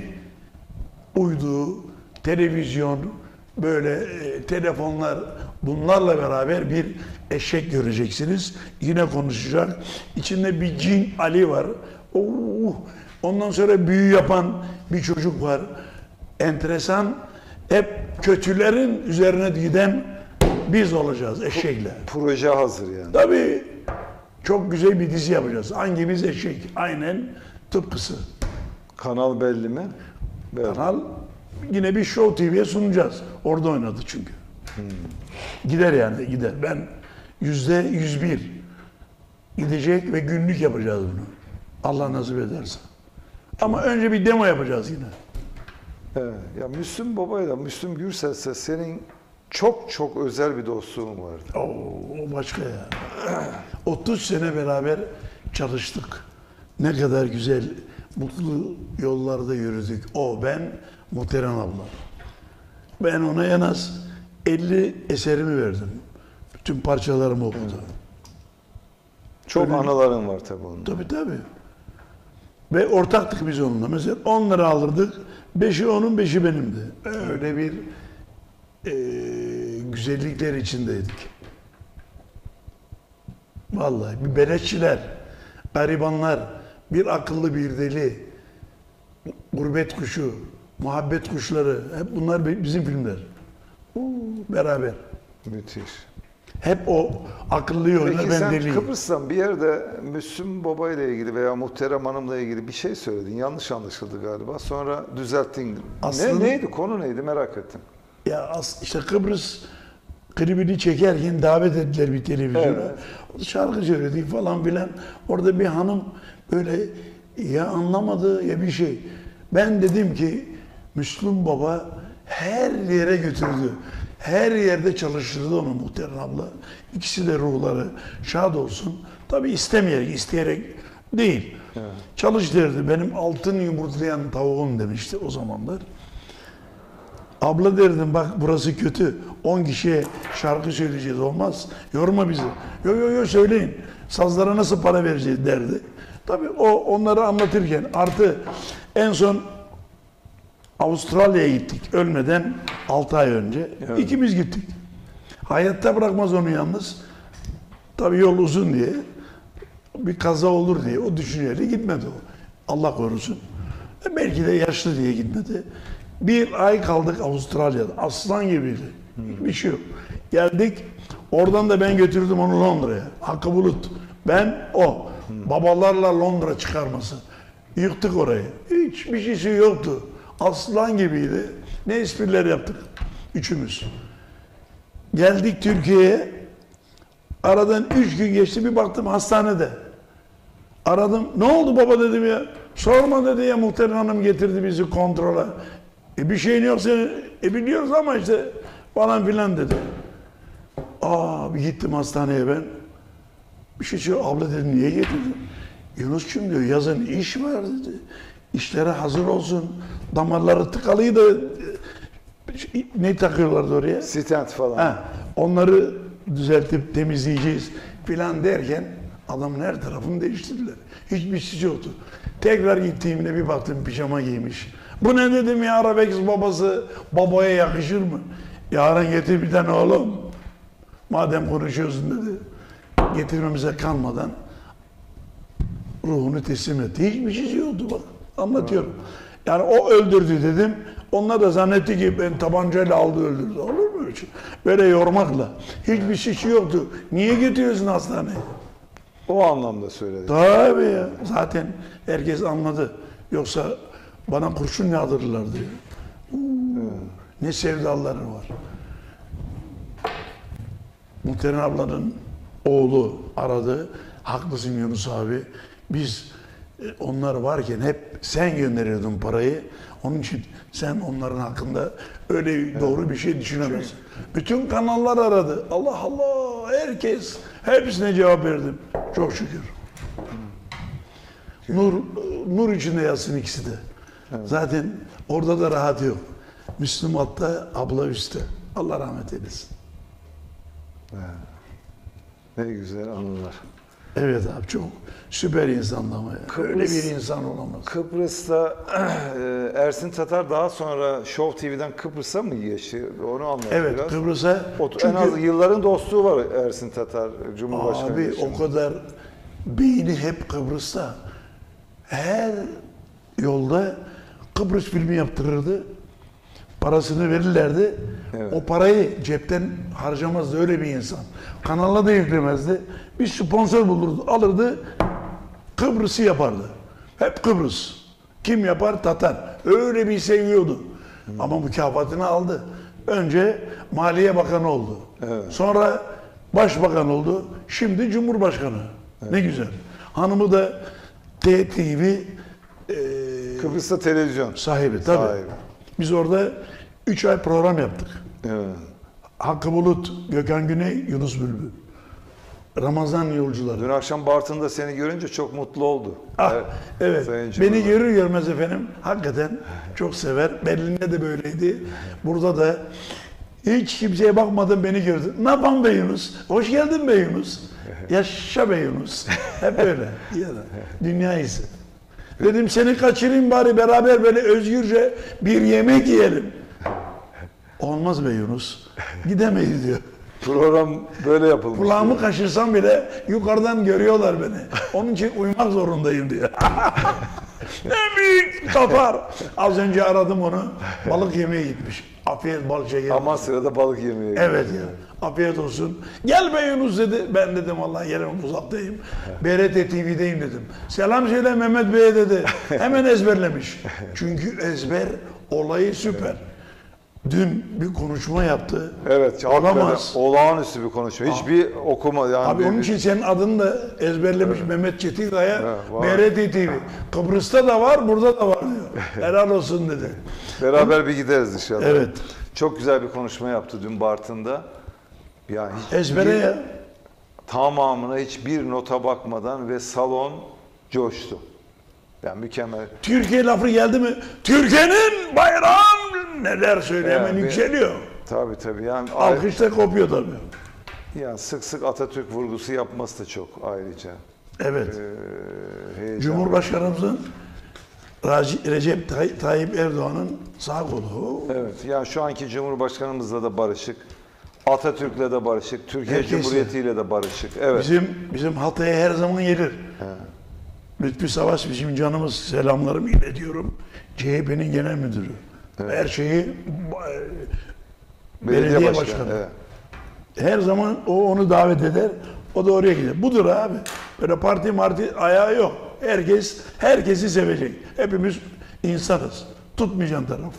uydu, televizyon, böyle e, telefonlar, bunlarla beraber bir eşek göreceksiniz. Yine konuşacak. İçinde bir cin Ali var. Oo, ondan sonra büyü yapan bir çocuk var. Enteresan. Hep kötülerin üzerine giden biz olacağız eşekle. Proje hazır yani. Tabii çok güzel bir dizi yapacağız. Hangimiz eşek? Aynen tıpkısı. Kanal belli mi? Belli. Kanal yine bir Show T V'ye sunacağız. Orada oynadı çünkü. Hmm. Gider yani gider. Ben yüzde yüz bir gidecek ve günlük yapacağız bunu. Allah nasip ederse. Ama önce bir demo yapacağız yine. Evet. Ya Müslüm Baba'yla Müslüm Gürses'le senin çok çok özel bir dostluğun vardı. Oo, o başka ya. otuz sene beraber çalıştık. Ne kadar güzel, mutlu yollarda yürüdük. O, ben, Muhterem abla. Ben ona en az elli eserimi verdim. Bütün parçalarımı okudu. Çok Öyle, anıların var tabii onun. tabii tabii. Ve ortaktık biz onunla. Mesela on lira alırdık. Beşi onun, beşi benimdi. Öyle bir e, güzellikler içindeydik. Vallahi bir beleşçiler, garibanlar, bir akıllı bir deli, gurbet kuşu, muhabbet kuşları, hep bunlar bizim filmler. Oo, beraber. Müthiş. Hep o akıllı oynar, Peki ben sen deliyim. Kıbrıs'tan bir yerde Müslüm Baba ile ilgili veya Muhterem Hanım'la ilgili bir şey söyledin. Yanlış anlaşıldı galiba. Sonra düzelttin. Aslında- Ne, neydi? Konu neydi? Merak ettim. Ya as, işte Kıbrıs klibini çekerken davet ettiler bir televizyona. Evet. Şarkı söyledik falan filan. Orada bir hanım böyle ya anlamadı ya bir şey. Ben dedim ki Müslüm Baba her yere götürdü. Her yerde çalıştırdı onu Muhterem abla. İkisi de ruhları şad olsun. Tabi istemeyerek, isteyerek değil. Evet. Çalıştırdı. Benim altın yumurtlayan tavuğum demişti o zamanlar. Abla derdim bak burası kötü. on kişiye şarkı söyleyeceğiz olmaz. Yorma bizi. Yo yo yo söyleyin. Sazlara nasıl para vereceğiz derdi. Tabii o onları anlatırken artı en son Avustralya'ya gittik. Ölmeden altı ay önce. Evet. İkimiz gittik. Hayatta bırakmaz onu yalnız. Tabii yol uzun diye. Bir kaza olur diye o düşünceyle gitmedi o. Allah korusun. E belki de yaşlı diye gitmedi. Bir ay kaldık Avustralya'da. Aslan gibiydi. Hiçbir şey yok. Geldik. Oradan da ben götürdüm onu Londra'ya. Hakkı Bulut. Ben o. Babalarla Londra çıkarması. Yıktık orayı. Hiçbir şeysi yoktu. Aslan gibiydi. Ne espriler yaptık. Üçümüz. Geldik Türkiye'ye. Aradan üç gün geçti. Bir baktım hastanede. Aradım. Ne oldu baba dedim ya. Sorma dedi ya Muhterem Hanım getirdi bizi kontrola. E bir şeyin yok senin. E biliyoruz ama işte falan filan dedi. Aa bir gittim hastaneye ben. Bir şey söylüyor. Abla dedim niye getirdin? Yunus'cum diyor yazın iş var dedi. İşlere hazır olsun. Damarları tıkalıydı. Ne takıyorlardı oraya? Stent falan. Ha, onları düzeltip temizleyeceğiz filan derken adamın her tarafını değiştirdiler. Hiçbir şey yoktu. Tekrar gittiğimde bir baktım pijama giymiş. Bu ne dedim ya arabesk babası babaya yakışır mı? Yarın getir bir tane oğlum. Madem konuşuyorsun dedi. Getirmemize kalmadan ruhunu teslim etti. Hiçbir şey yoktu bak. Anlatıyorum. Yani o öldürdü dedim. Onlar da zannetti ki ben tabancayla aldı öldürdü. Olur mu öyle şey? Böyle yormakla. Hiçbir şey yoktu. Niye getiriyorsun hastaneye? O anlamda söyledim. Tabii ya. Zaten herkes anladı. Yoksa bana kurşun yağdırırlardı. Ya. Evet. Ne sevdaları var. Muhterem ablanın oğlu aradı. Haklısın Yunus abi. Biz e, onlar varken hep sen gönderiyordun parayı. Onun için sen onların hakkında öyle doğru bir şey düşünemezsin. Bütün kanallar aradı. Allah Allah herkes hepsine cevap verdim. Çok şükür. Nur nur içinde yatsın ikisi de. Zaten orada da rahat yok. Müslüm altta, abla üstte. Allah rahmet eylesin. Ne güzel anılar. Evet abi çok süper insandı ama ya. Öyle Kıbrıs- bir insan olamaz. Kıbrıs'ta e, Ersin Tatar daha sonra Show T V'den Kıbrıs'a mı geçti? Onu anlat Evet biraz. Kıbrıs'a O, çünkü en az yılların dostluğu var Ersin Tatar, Cumhurbaşkanı. abi yaşında. o kadar beyni hep Kıbrıs'ta. Her yolda Kıbrıs filmi yaptırırdı. Parasını verirlerdi. Evet. O parayı cepten harcamazdı öyle bir insan. Kanala da yüklemezdi. Bir sponsor bulurdu, alırdı. Kıbrıs'ı yapardı. Hep Kıbrıs. Kim yapar? Tatar. Öyle bir seviyordu. Ama mükafatını aldı. Önce Maliye Bakanı oldu. Evet. Sonra Başbakan oldu. Şimdi Cumhurbaşkanı. Ne güzel. Hanımı da T T V e, Kıbrıs'ta televizyon. sahibi. Tabii. Sahibi. Biz orada üç ay program yaptık. Evet. Hakkı Bulut, Gökhan Güney, Yunus Bülbül. Ramazan yolcuları. Dün akşam Bartın'da seni görünce çok mutlu oldu. Ah, evet. Sayın Beni Cumhurbaşkanı. görür görmez efendim hakikaten çok sever. Berlin'de de böyleydi. Burada da hiç kimseye bakmadan beni gördü. Ne yapan be Yunus? Hoş geldin be Yunus. Yaşa be Yunus. Hep öyle. Ya da dünya iyisi. Dedim seni kaçırayım bari beraber böyle özgürce bir yemek yiyelim. Olmaz be Yunus. Gidemeyiz diyor. Program böyle yapılmış. Kulağımı kaşırsam bile yukarıdan görüyorlar beni. Onun için uyumak zorundayım diyor. Ne büyük Tatar. Az önce aradım onu. Balık yemeye gitmiş. Afiyet bal şeker. Amasya'da balık yemeye Evet gidiyor. ya. Afiyet olsun. Gel be Yunus dedi. Ben dedim vallahi yerim uzaktayım. B R T T V'deyim dedim. Selam söyle Mehmet Bey'e dedi. Hemen ezberlemiş. Çünkü ezber olayı süper. Dün bir konuşma yaptı. Evet, Olamaz. hakikaten olağanüstü bir konuşma. Hiçbir okuma yani. Abi bir- onun için senin adını da ezberlemiş Mehmet Çetinkaya. Evet, var. B R T T V. Kıbrıs'ta da var, burada da var diyor. Helal olsun dedi. Beraber bir gideriz inşallah. Evet. Çok güzel bir konuşma yaptı dün Bartın'da. Yani hiç Ezbere ya. tamamına hiçbir nota bakmadan ve salon coştu. Yani mükemmel. Türkiye lafı geldi mi? Türkiye'nin bayrağı neler söylüyor, hemen Yani bir- yükseliyor. Tabii tabii. Yani, Alkış da kopuyor tabii. yani sık sık Atatürk vurgusu yapması da çok ayrıca. Evet. Ee, heyecan. Cumhurbaşkanımızın Raci- Recep Tay- Tayyip Erdoğan'ın sağ kolu. Evet. Yani şu anki Cumhurbaşkanımızla da barışık. Atatürk'le de barışık. Türkiye Herkesle. Cumhuriyeti'yle de barışık. Evet. Bizim bizim Hatay'a her zaman gelir. Lütfü Savaş bizim canımız, selamlarımı iletiyorum. C H P'nin genel müdürü. Her şeyi e, belediye, başkanı. Evet. Her zaman o onu davet eder, o da oraya gider. Budur abi. Böyle parti marti ayağı yok. Herkes herkesi sevecek. Hepimiz insanız. Tutmayacaksın taraf.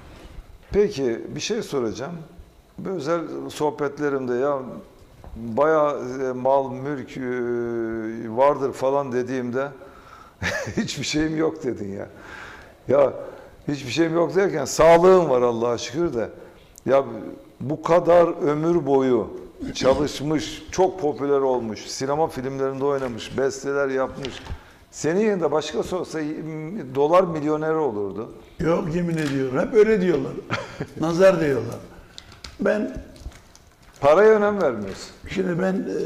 Peki bir şey soracağım. Bu özel sohbetlerimde ya bayağı e, mal, mülk e, vardır falan dediğimde hiçbir şeyim yok dedin ya. Ya hiçbir şeyim yok derken sağlığım var Allah'a şükür de. Ya bu kadar ömür boyu çalışmış, çok popüler olmuş, sinema filmlerinde oynamış, besteler yapmış. Senin yerinde başkası olsa dolar milyoneri olurdu. Yok yemin ediyorum. Hep öyle diyorlar. Nazar diyorlar. Ben Paraya önem vermiyorsun. şimdi ben e,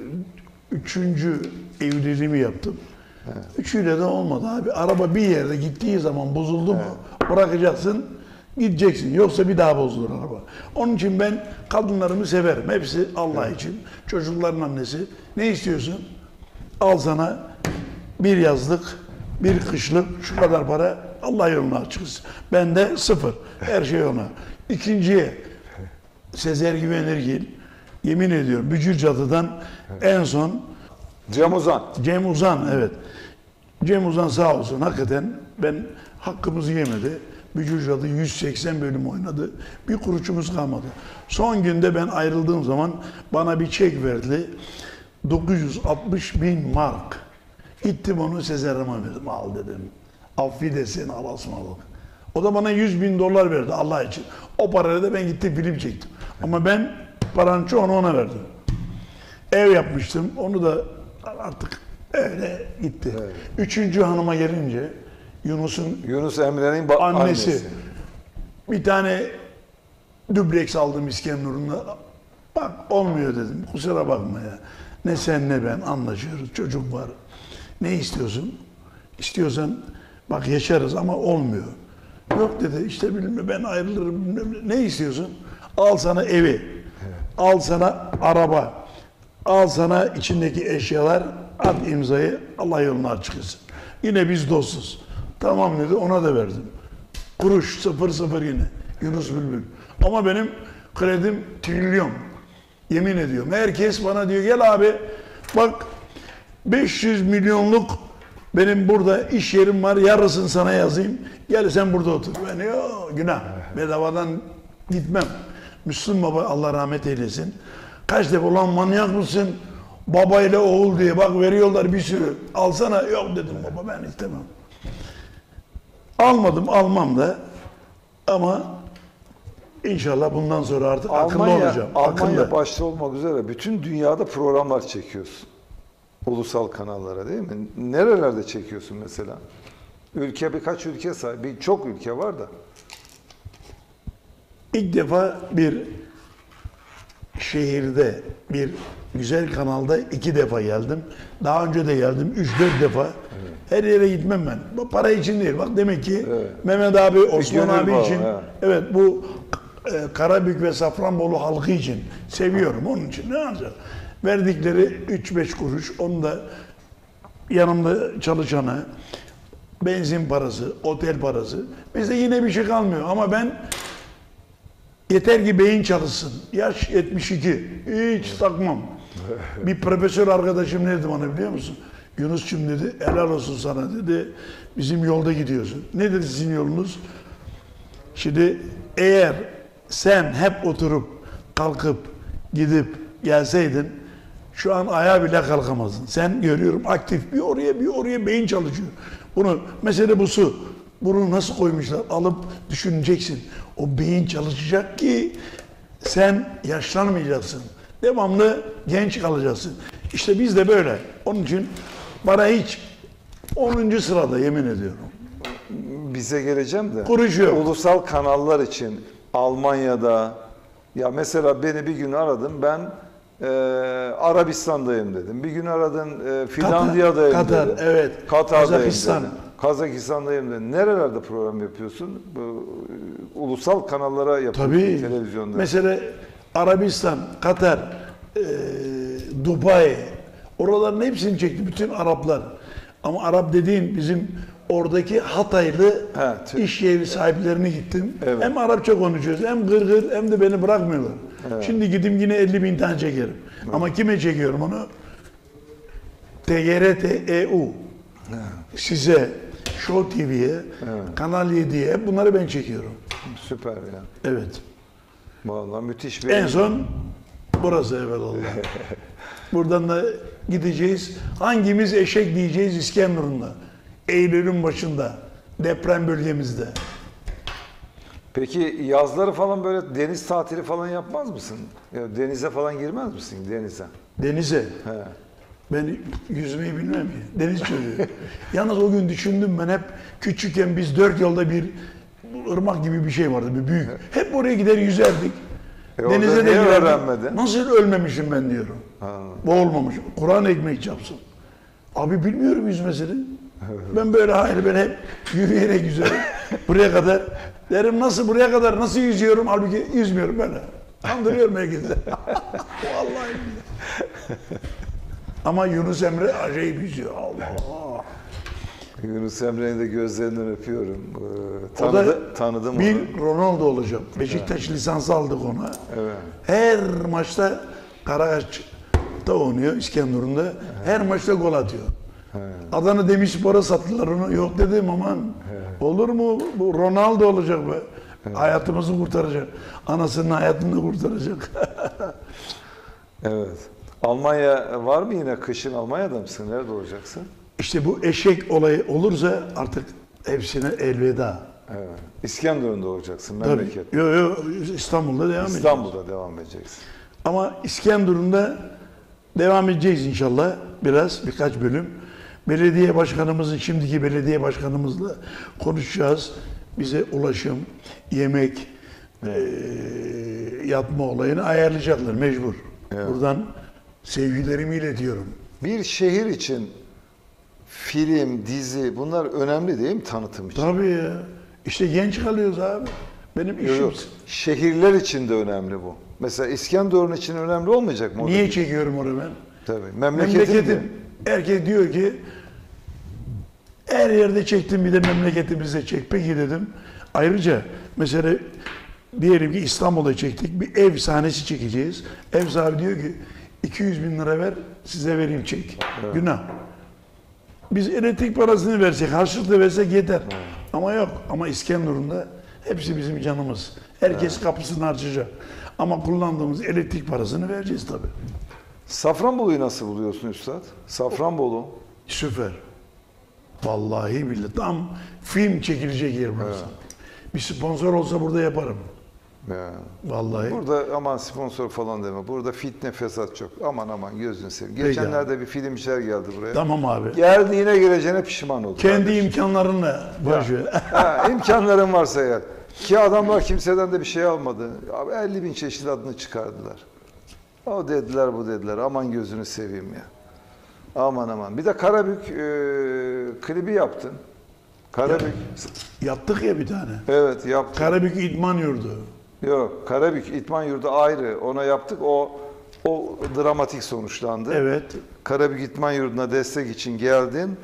üçüncü evliliğimi yaptım. Üçüyle de olmadı abi. Araba bir yerde gittiği zaman bozuldu mu bırakacaksın, gideceksin. Yoksa bir daha bozulur araba. Onun için ben kadınlarımı severim. Hepsi Allah için. Çocukların annesi. Ne istiyorsun? Al sana bir yazlık, bir kışlık, şu kadar para, Allah yoluna açıksın. Bende sıfır. Her şey ona. İkinciye Sezer Güvenirgil, yemin ediyorum Bücür Cadı'dan en son Cem Uzan. Cem Uzan, evet. Cem Uzan sağ olsun hakikaten ben hakkımızı yemedi. Bücür Cadı yüz seksen bölüm oynadı. Bir kuruşumuz kalmadı. Son günde ben ayrıldığım zaman bana bir çek verdi. dokuz yüz altmış bin mark. Gittim onu Sezer'ime verdim. Al dedim. Affi desin al asmalık. O da bana yüz bin dolar verdi Allah için. O parayla da ben gittim film çektim. Ama ben paranın çoğunu ona verdim. Ev yapmıştım. Onu da artık öyle gitti. Evet. Üçüncü hanıma gelince Yunus'un Yunus Emre'nin ba- annesi, annesi. bir tane dübleks aldım İskenderun'da. Bak olmuyor dedim. Kusura bakma ya. Ne sen ne ben anlaşıyoruz. Çocuk var. Ne istiyorsun? İstiyorsan bak yaşarız ama olmuyor. Yok dedi işte bilmem ben ayrılırım bilmem ne. Ne istiyorsun? Al sana evi. Al sana araba. Al sana içindeki eşyalar. At imzayı. Allah yolunu açık etsin. Yine biz dostuz. Tamam dedi ona da verdim. Kuruş sıfır sıfır yine. Yunus Bülbül. Ama benim kredim trilyon. Yemin ediyorum. Herkes bana diyor gel abi bak beş yüz milyonluk benim burada iş yerim var yarısını sana yazayım. Gel sen burada otur. Ben yok günah. Bedavadan gitmem. Müslüm Baba Allah rahmet eylesin. Kaç defa ulan manyak mısın? Baba ile oğul diye bak veriyorlar bir sürü. Alsana. Yok dedim baba ben istemem. Almadım almam da ama inşallah bundan sonra artık akıllı Almanya, olacağım. Almanya Akıllı. başta olmak üzere bütün dünyada programlar çekiyorsun. Ulusal kanallara değil mi? Nerelerde çekiyorsun mesela? Ülke birkaç ülke say. Bir, çok ülke var da. İlk defa bir şehirde, bir güzel kanalda iki defa geldim. Daha önce de geldim. Üç dört defa. Evet. Her yere gitmem ben. Bu para için değil. Bak demek ki evet. Mehmet abi, Osman gönül abi bağı, için. evet. Evet bu e, Karabük ve Safranbolu halkı için seviyorum. Onun için ne yapacağız? Verdikleri üç beş kuruş. Onu da yanımda çalışana benzin parası, otel parası. Bize yine bir şey kalmıyor. Ama ben Yeter ki beyin çalışsın. Yaş yetmiş iki. Hiç takmam. Bir profesör arkadaşım ne dedi bana biliyor musun? Yunus'cum dedi, helal olsun sana dedi. Bizim yolda gidiyorsun. Nedir sizin yolunuz? Şimdi eğer sen hep oturup kalkıp gidip gelseydin şu an ayağa bile kalkamazdın. Sen görüyorum aktif bir oraya bir oraya beyin çalışıyor. Bunu mesele bu su. Bunu nasıl koymuşlar? Alıp düşüneceksin. O beyin çalışacak ki sen yaşlanmayacaksın. Devamlı genç kalacaksın. İşte biz de böyle. Onun için bana hiç onuncu sırada yemin ediyorum. Bize geleceğim de. Kuruş yok. Ulusal kanallar için Almanya'da, ya mesela beni bir gün aradın, ben e, Arabistan'dayım dedim. Bir gün aradın e, Finlandiya'dayım Katar, dedim. evet. Katar'dayım Kazakistan. dedim. Kazakistan'dayım dedim. Nerelerde program yapıyorsun? Bu, ulusal kanallara yapıyorsun Tabii. televizyonda. Mesela Arabistan, Katar, e, Dubai, oraların hepsini çekti bütün Araplar. Ama Arap dediğin bizim oradaki Hataylı He, iş yeri sahiplerine gittim. Evet. Hem Arapça konuşuyoruz, hem gırgır hem de beni bırakmıyorlar. Evet. Şimdi gidip yine elli bin tane çekerim. Evet. Ama kime çekiyorum onu? T G R T E U. Size, Show T V'ye, Evet. Kanal yediye hep bunları ben çekiyorum. Süper ya. Evet. Vallahi müthiş bir... En son burası evvelallah. Buradan da gideceğiz. Hangimiz eşek diyeceğiz İskenderun'da. Eylül'ün başında. Deprem bölgemizde. Peki yazları falan böyle deniz tatili falan yapmaz mısın? Ya denize falan girmez misin denize? Denize. He. Ben yüzmeyi bilmem ki. Deniz çocuğu. Yalnız o gün düşündüm ben hep küçükken biz dört yolda bir ırmak gibi bir şey vardı bir büyük. Hep oraya gider yüzerdik. E orada Denize de niye girerdik. öğrenmedin? Nasıl ölmemişim ben diyorum. Ha. Boğulmamışım. Kur'an ekmek çapsın. Abi bilmiyorum yüzmesini. Ben böyle hayır ben hep yürüyerek yüzerim. Buraya kadar. Derim nasıl buraya kadar nasıl yüzüyorum? Halbuki yüzmüyorum böyle. Kandırıyorum herkese. Vallahi billahi. Ama Yunus Emre acayip yüzüyor. Allah Allah. Yunus Emre'nin de gözlerinden öpüyorum. Ee, O da tanıdı, tanıdım bir onu. Ronaldo olacak. Beşiktaş lisansı aldık ona. Evet. Her maçta Karakaç'ta oynuyor İskenderun'da. Her maçta gol atıyor. Adana Demirspor'a sattılar onu. Yok dedim aman. Olur mu? Bu Ronaldo olacak be. Hayatımızı kurtaracak. Anasının hayatını kurtaracak. Evet. Almanya var mı yine? Kışın Almanya'da mısın? Nerede olacaksın? İşte bu eşek olayı olursa artık hepsine elveda. Evet. İskenderun'da olacaksın, Tabii. memleket. Yo, yo, İstanbul'da devam edeceğiz. İstanbul'da devam edeceksin. Ama İskenderun'da devam edeceğiz inşallah. Biraz, birkaç bölüm. Belediye başkanımızın, şimdiki belediye başkanımızla konuşacağız. Bize ulaşım, yemek, eee, yatma olayını ayarlayacaklar mecbur. Evet. Buradan sevgilerimi iletiyorum. Bir şehir için film, dizi bunlar önemli değil mi tanıtım için? Tabii ya. İşte genç kalıyoruz abi. Benim Yok, işim. yok. Şehirler için de önemli bu. Mesela İskenderun için önemli olmayacak mı? Niye Orada? çekiyorum onu ben? Tabii. Memleketin, Memleketim. de. Herkes diyor ki her yerde çektim bir de memleketimizde çek. Peki dedim. Ayrıca mesela diyelim ki İstanbul'da çektik. Bir ev sahnesi çekeceğiz. Ev sahibi diyor ki iki yüz bin lira ver size vereyim çek. Evet. Günah. Biz elektrik parasını versek, harçlık da versek yeter. Evet. Ama yok. Ama İskenderun'da hepsi bizim canımız. Herkes evet. kapısını açacak. Ama kullandığımız elektrik parasını vereceğiz tabii. Safranbolu'yu nasıl buluyorsun Üstad? Safranbolu. Süper. Vallahi billahi tam film çekilecek yer burası. Evet. Bir sponsor olsa burada yaparım. Ya. Vallahi. Burada aman sponsor falan deme. Burada fitne fesat çok. Aman aman gözünü seveyim. Peki Geçenlerde bir filmciler geldi buraya. Tamam abi. Geldiğine geleceğine pişman oldu. Kendi kardeşim. imkanlarınla boş ver. Ha, imkanların varsa eğer. Ki adamlar kimseden de bir şey almadı. Abi elli bin çeşit adını çıkardılar. O dediler bu dediler. Aman gözünü seveyim ya. Aman aman. Bir de Karabük e, klibi yaptın. Karabük. Yaptık ya bir tane. Evet yaptın. Karabük İdman Yurdu. Yok, Karabük İtman Yurdu ayrı. Ona yaptık. O o dramatik sonuçlandı. Evet. Karabük İtman Yurdu'na destek için geldin.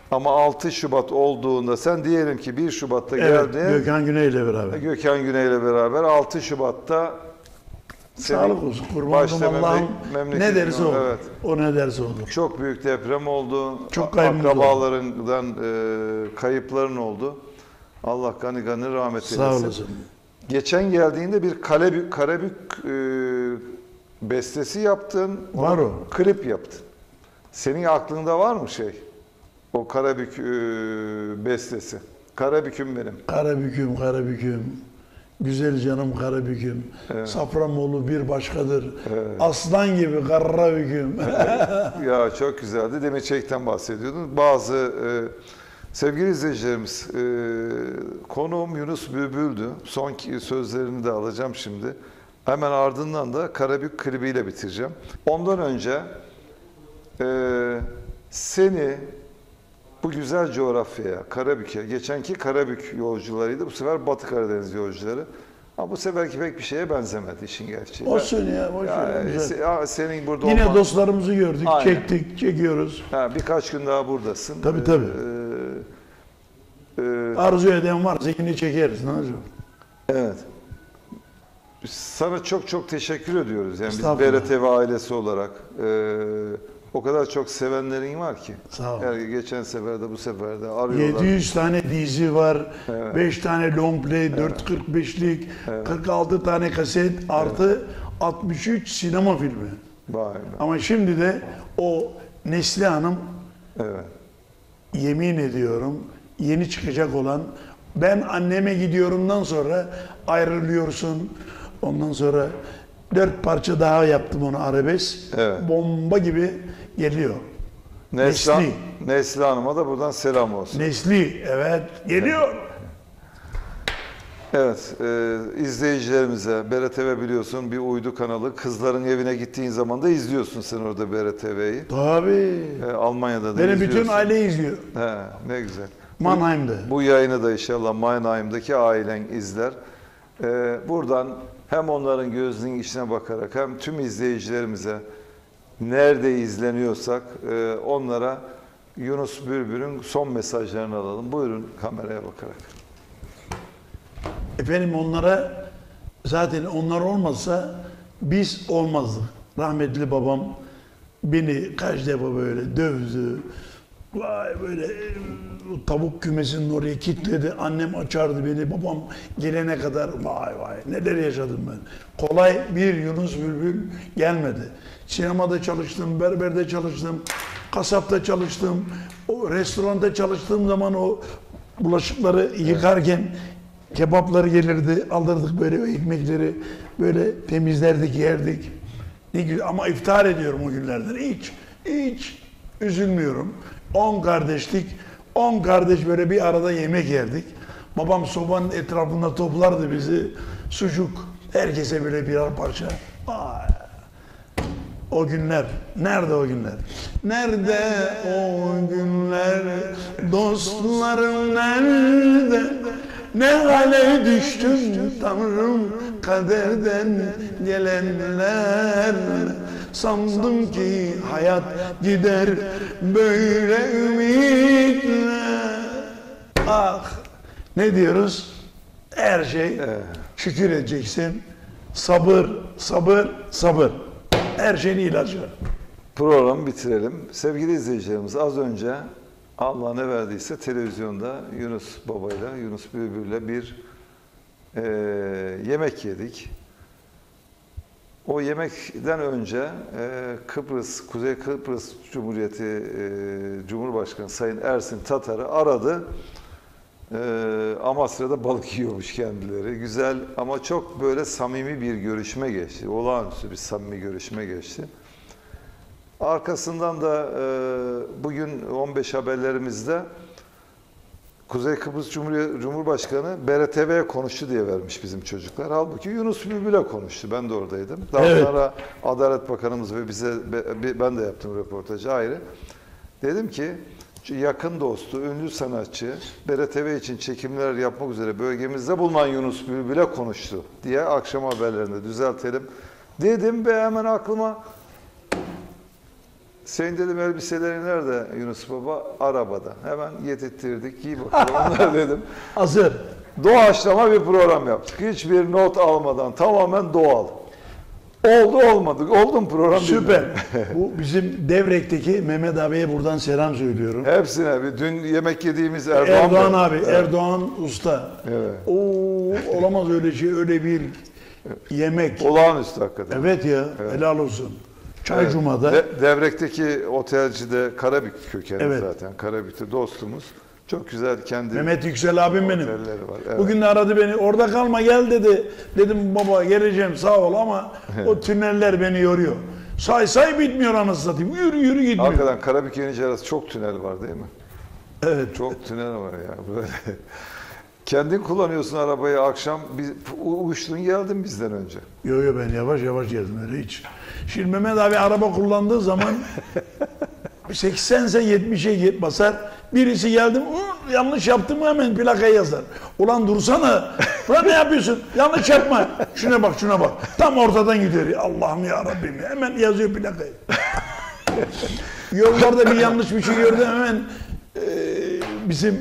Ama altı Şubat olduğunda sen diyelim ki bir Şubat'ta Evet, geldin. Gökhan Güney ile beraber. Gökhan Güney ile beraber altı Şubat'ta senin Sağlık olsun. Kurban başta olayım Allah'ım memlek- memleketin ne derse o- olur. evet. O ne derse olur. Çok büyük deprem oldu. Çok A- kaybımız oldu. Akrabalarından e, kayıpların oldu. Allah gani gani rahmet eylesin. Sağ olasın. Geçen geldiğinde bir Kalebük, Karabük e, bestesi yaptın. Var o. Klip yaptın. Senin aklında var mı şey? O Karabük e, bestesi. Karabük'üm benim. Karabüküm, Karabüküm. Güzel canım Karabüküm. Evet. Safranbolu bir başkadır. Evet. Aslan gibi Karabüküm. Ya çok güzeldi. Demin Çelik'ten bahsediyordun. Bazı e, sevgili izleyicilerimiz, e, konuğum Yunus Bülbül'dü. Son ki- sözlerini de alacağım şimdi. Hemen ardından da Karabük klibiyle bitireceğim. Ondan önce e, seni bu güzel coğrafyaya, Karabük'e, geçenki Karabük yolcularıydı, bu sefer Batı Karadeniz yolcuları. Ama bu seferki pek bir şeye benzemedi işin gerçeği. Olsun ya, boş ver. Ya, güzel. se- ya senin burada Yine olman- dostlarımızı gördük, Aynen. çektik, çekiyoruz. Ha, birkaç gün daha buradasın. Tabii, tabii. Ee, e, Arzu eden varsa yine çekeriz. Ne olacak? evet. Sana çok çok teşekkür ediyoruz. Yani biz Estağfurullah. B R T V ailesi olarak e, o kadar çok sevenlerin var ki. Sağ ol. Yani geçen sefer de bu sefer de arıyorlar. yedi yüz tane dizi var, Evet. beş tane long play, dört kırk beşlik, kırk altı tane kaset artı altmış üç sinema filmi. Vay be. Ama şimdi de o Nesli Hanım, Evet. yemin ediyorum yeni çıkacak olan Ben Anneme Gidiyorum'dan sonra ayrılıyorsun. Ondan sonra dört parça daha yaptım onu arabesk. Evet. Bomba gibi geliyor. Neslihan, Nesli. Neslihan Hanım'a da buradan selam olsun. Nesli evet geliyor. Evet, e, izleyicilerimize B R T V biliyorsun bir uydu kanalı. Kızların evine gittiğin zaman da izliyorsun sen orada B R T V'yi. Tabii. E, Almanya'da da Beni izliyorsun. bütün aile izliyor. He, ne güzel. Mannheim'de. Bu yayını da inşallah Mannheim'daki ailen izler. Ee, buradan hem onların gözünün içine bakarak hem tüm izleyicilerimize nerede izleniyorsak e, onlara Yunus Bülbül'ün son mesajlarını alalım. Buyurun kameraya bakarak. Efendim onlara zaten onlar olmazsa biz olmazdık. Rahmetli babam beni kaç defa böyle dövdü. Vay böyle e, tavuk kümesinin oraya kilitledi. Annem açardı beni. Babam gelene kadar vay vay neler yaşadım ben. Kolay bir Yunus Bülbül gelmedi. Sinemada çalıştım, berberde çalıştım, kasapta çalıştım. O restoranda çalıştığım zaman o bulaşıkları yıkarken kebapları gelirdi. Aldırdık böyle o ekmekleri. Böyle temizlerdik, yerdik. Ne güzel. Ama iftihar ediyorum o günlerden. Hiç, hiç üzülmüyorum. On kardeşlik, on kardeş böyle bir arada yemek yerdik. Babam sobanın etrafında toplardı bizi. Sucuk, herkese böyle birer parça. Vay. O günler, nerede o günler? Nerede o günler, dostlarım nerede? Ne hale düştüm Tanrım kaderden gelenler. Sandım ki hayat gider böyle ümitle. Ah, ne diyoruz? Her şey şükür edeceksin. Sabır, sabır, sabır. Her şeyin ilacı. Programı bitirelim. Sevgili izleyicilerimiz az önce Allah ne verdiyse televizyonda Yunus Baba'yla, Yunus Bülbül'le bir e, yemek yedik. O yemekten önce e, Kıbrıs, Kuzey Kıbrıs Cumhuriyeti e, Cumhurbaşkanı Sayın Ersin Tatar'ı aradı. E, Amasra'da balık yiyormuş kendileri. Güzel ama çok böyle samimi bir görüşme geçti. Olağanüstü bir samimi görüşme geçti. Arkasından da e, bugün on beş haberlerimizde Kuzey Kıbrıs Cumhuriyeti Cumhurbaşkanı B R T V'ye konuştu diye vermiş bizim çocuklar. Halbuki Yunus Bülbül'e konuştu. Ben de oradaydım. Daha Evet. sonra Adalet Bakanımız ve bize ben de yaptım röportajı ayrı. Dedim ki yakın dostu, ünlü sanatçı B R T V için çekimler yapmak üzere bölgemizde bulunan Yunus Bülbül'e konuştu diye akşam haberlerinde düzeltelim. Dedim ve hemen aklıma Senin dedim elbiseleri nerede Yunus Baba? Arabada. Hemen getirttirdik. Giy bakalım onlar dedim. Hazır. Doğaçlama bir program yaptık. Hiçbir not almadan tamamen doğal. Oldu olmadı. Oldu mu program? Süper. bilmiyorum. Bu bizim Devrek'teki Mehmet abiye buradan selam söylüyorum. Hepsine bir dün yemek yediğimiz Erdoğan, Erdoğan Bey. abi, Evet. Erdoğan Usta. Evet. Oo, olamaz öyle şey, öyle bir yemek. Olağanüstü hakikaten. Evet ya, helal olsun. Çay Evet. Cuma'da. De- Devrek'teki otelci de Karabük kökenli Evet. zaten. Karabük'te dostumuz. Çok güzel kendi Mehmet Yüksel abim benim. otelleri var. Evet. Bugün de aradı beni. Orada kalma gel dedi. Dedim baba geleceğim sağ ol ama o tüneller beni yoruyor. Say say bitmiyor anasını satayım. Yürü yürü gitmiyor. Hakikaten Karabük Yenice arası çok tünel var değil mi? Evet. Çok tünel var ya böyle. Kendin kullanıyorsun arabayı akşam. Biz, uçtun geldin bizden önce. Yo yo ben yavaş yavaş geldim öyle hiç. Şimdi Mehmet abi araba kullandığı zaman seksense yetmişe basar. Birisi geldi mi yanlış yaptım mı hemen plakayı yazar. Ulan dursana. Ulan ne yapıyorsun? Yanlış yapma. Şuna bak şuna bak. Tam ortadan gidiyor. Allah'ım ya Rabbim. Hemen yazıyor plakayı. Yollarda bir yanlış bir şey gördüm hemen e, bizim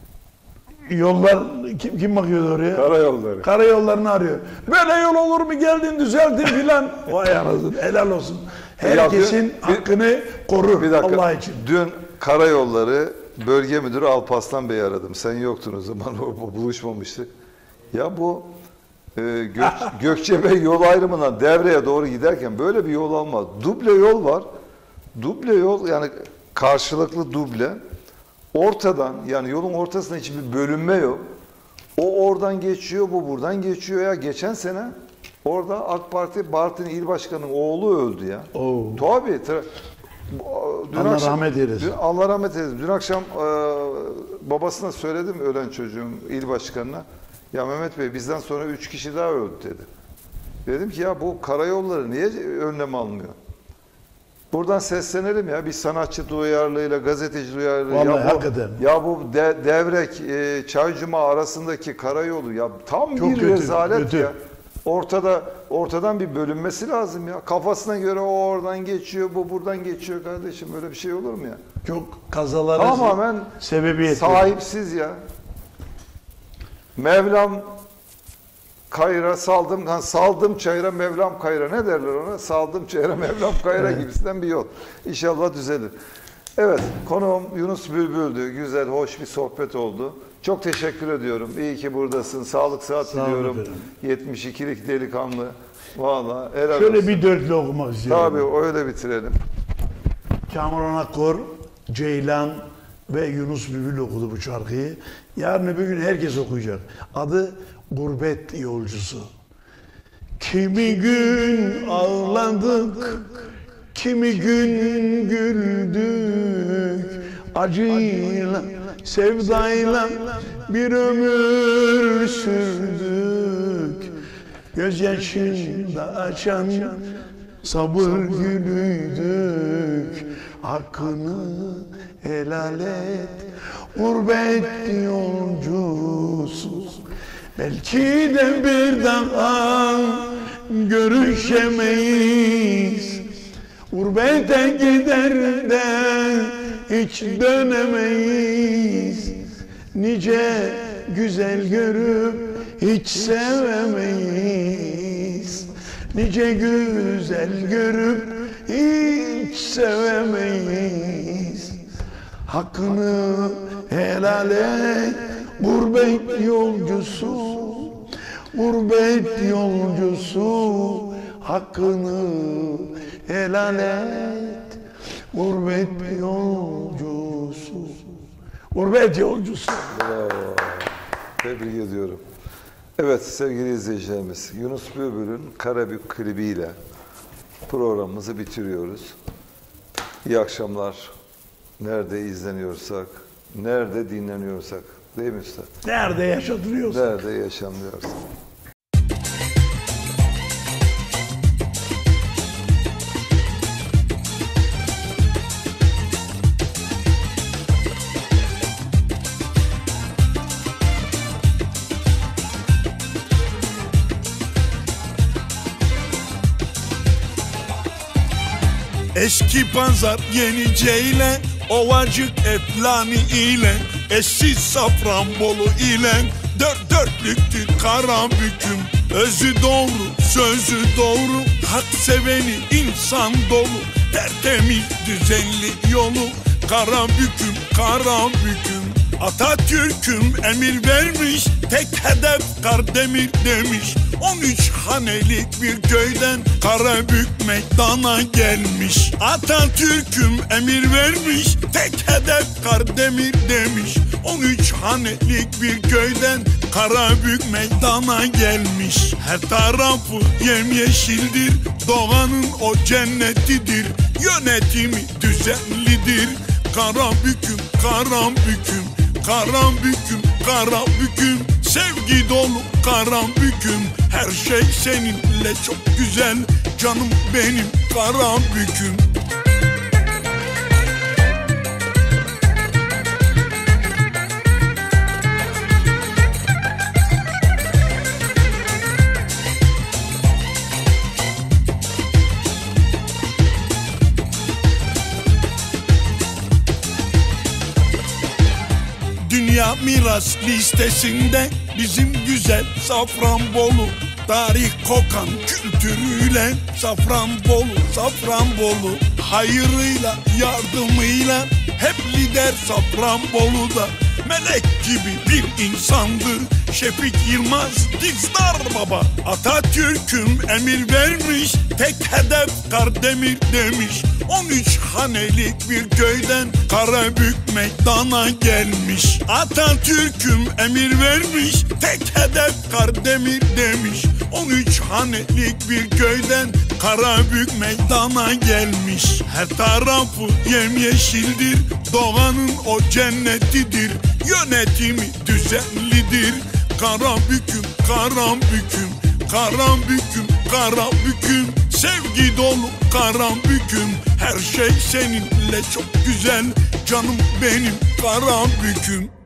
yollar kim, kim bakıyordu oraya? Karayolları. Karayollarını arıyor. Böyle yol olur mu geldin düzeltin filan. Vay anasını helal olsun. Herkesin Ya bir- hakkını koru Bir dakika. Allah için. Dün Karayolları Bölge Müdürü Alparslan Bey'i aradım. Sen yoktun o zaman, o buluşmamıştık. Ya bu e, Gök, Gökçebey yol ayrımından Devre'ye doğru giderken böyle bir yol olmaz. Duble yol var. Duble yol yani karşılıklı duble. Ortadan yani yolun ortasında hiçbir bölünme yok. O oradan geçiyor, bu buradan geçiyor ya. Geçen sene orada AK Parti Bartın İl Başkanı'nın oğlu öldü ya. Oo. Tabii. tra- Dün Allah rahmet eylesin. Dün, Allah rahmet eylesin. Dün akşam e, babasına söyledim ölen çocuğun il başkanına. Ya Mehmet Bey bizden sonra üç kişi daha öldü dedi. Dedim ki ya bu karayolları niye önlem almıyor? Buradan seslenelim ya bir sanatçı duyarlılığıyla, gazeteci duyarlılığıyla. Vallahi ya bu, hakikaten. Ya bu de, Devrek, e, Çaycuma arasındaki karayolu ya tam Çok bir kötü, rezalet kötü. ya. Ortada ortadan bir bölünmesi lazım ya. Kafasına göre o oradan geçiyor, bu buradan geçiyor kardeşim. Böyle bir şey olur mu ya? Çok kazalara Tamamen sebebiyet veriyor. sahipsiz ya. Mevlam kayra saldım, ha, saldım çayıra Mevlam kayra. Ne derler ona? Saldım çayıra Mevlam kayra gibisinden bir yol. İnşallah düzelir. Evet, konuğum Yunus Bülbül'dü. Güzel, hoş bir sohbet oldu. Çok teşekkür ediyorum. İyi ki buradasın. Sağlık, sıhhat Sağ olun diliyorum. efendim. yetmiş ikilik delikanlı. Valla helal Şöyle olsun. bir dörtlü okumak istiyorum. Tabii öyle bitirelim. Kamuran Akkor, Ceylan ve Yunus Bülbül okudu bu şarkıyı. Yarın öbür gün herkes okuyacak. Adı Gurbet Yolcusu. Kimi gün ağladık, kimi gün güldük. Acıyla, sevdayla bir ömür sürdük. Gözyaşında açan sabır gülüydük. Hakkını helal et, gurbet yolcusu. Belki de bir daha görüşemeyiz. Gurbete gider de hiç dönemeyiz. Nice güzel görüp hiç sevemeyiz. Nice güzel görüp hiç sevemeyiz. Hakkını helal et, gurbet yolcusu. Gurbet yolcusu, hakkını helal et. Gurbet yolcusu. Gurbet yolcusu. Bravo. Tebrik ediyorum. Evet sevgili izleyicilerimiz, Yunus Bülbül'ün Karabük klibiyle programımızı bitiriyoruz. İyi akşamlar. Nerede izleniyorsak, nerede dinleniyorsak, değil mi usta? Nerede yaşatılıyorsa. Nerede yaşanıyorsak. Eski pazar Yenice ile Ovacık Eflani ile eşsiz Safranbolu ile dört dörtlüktü Karabük'üm. Özü doğru, sözü doğru, hak seveni insan dolu, tertemiz düzenli yolu Karabük'üm, Karabük'üm. Atatürk'üm emir vermiş, tek hedef Kardemir demiş. On üç hanelik bir köyden Karabük meydana gelmiş. Atatürk'üm emir vermiş, tek hedef Kardemir demiş. On üç hanelik bir köyden Karabük meydana gelmiş. Her tarafı yemyeşildir, doğanın o cennetidir. Yönetimi düzenlidir Karabük'üm, Karabük'üm. Karabük'üm, Karabük'üm, sevgi dolu Karabük'üm. Her şey seninle çok güzel, canım benim Karabük'üm. Dünya miras listesinde bizim güzel Safranbolu, tarih kokan kültürüyle Safranbolu, Safranbolu. Hayırıyla, yardımıyla hep lider Safranbolu'da. Melek gibi bir insandır Şefik Yılmaz Dizdar Baba. Atatürk'üm emir vermiş, tek hedef Kardemir demiş. On üç hanelik bir köyden Karabük meydana gelmiş. Atatürk'üm emir vermiş, tek hedef Kardemir demiş. On üç hanelik bir köyden Karabük meydana gelmiş. Her tarafı yemyeşildir, doğanın o cennetidir. Yönetimi düzenlidir Karabük'üm, Karabük'üm. Karabük'üm, Karabük'üm, sevgi dolu Karabük'üm. Her şey seninle çok güzel, canım benim Karabük'üm.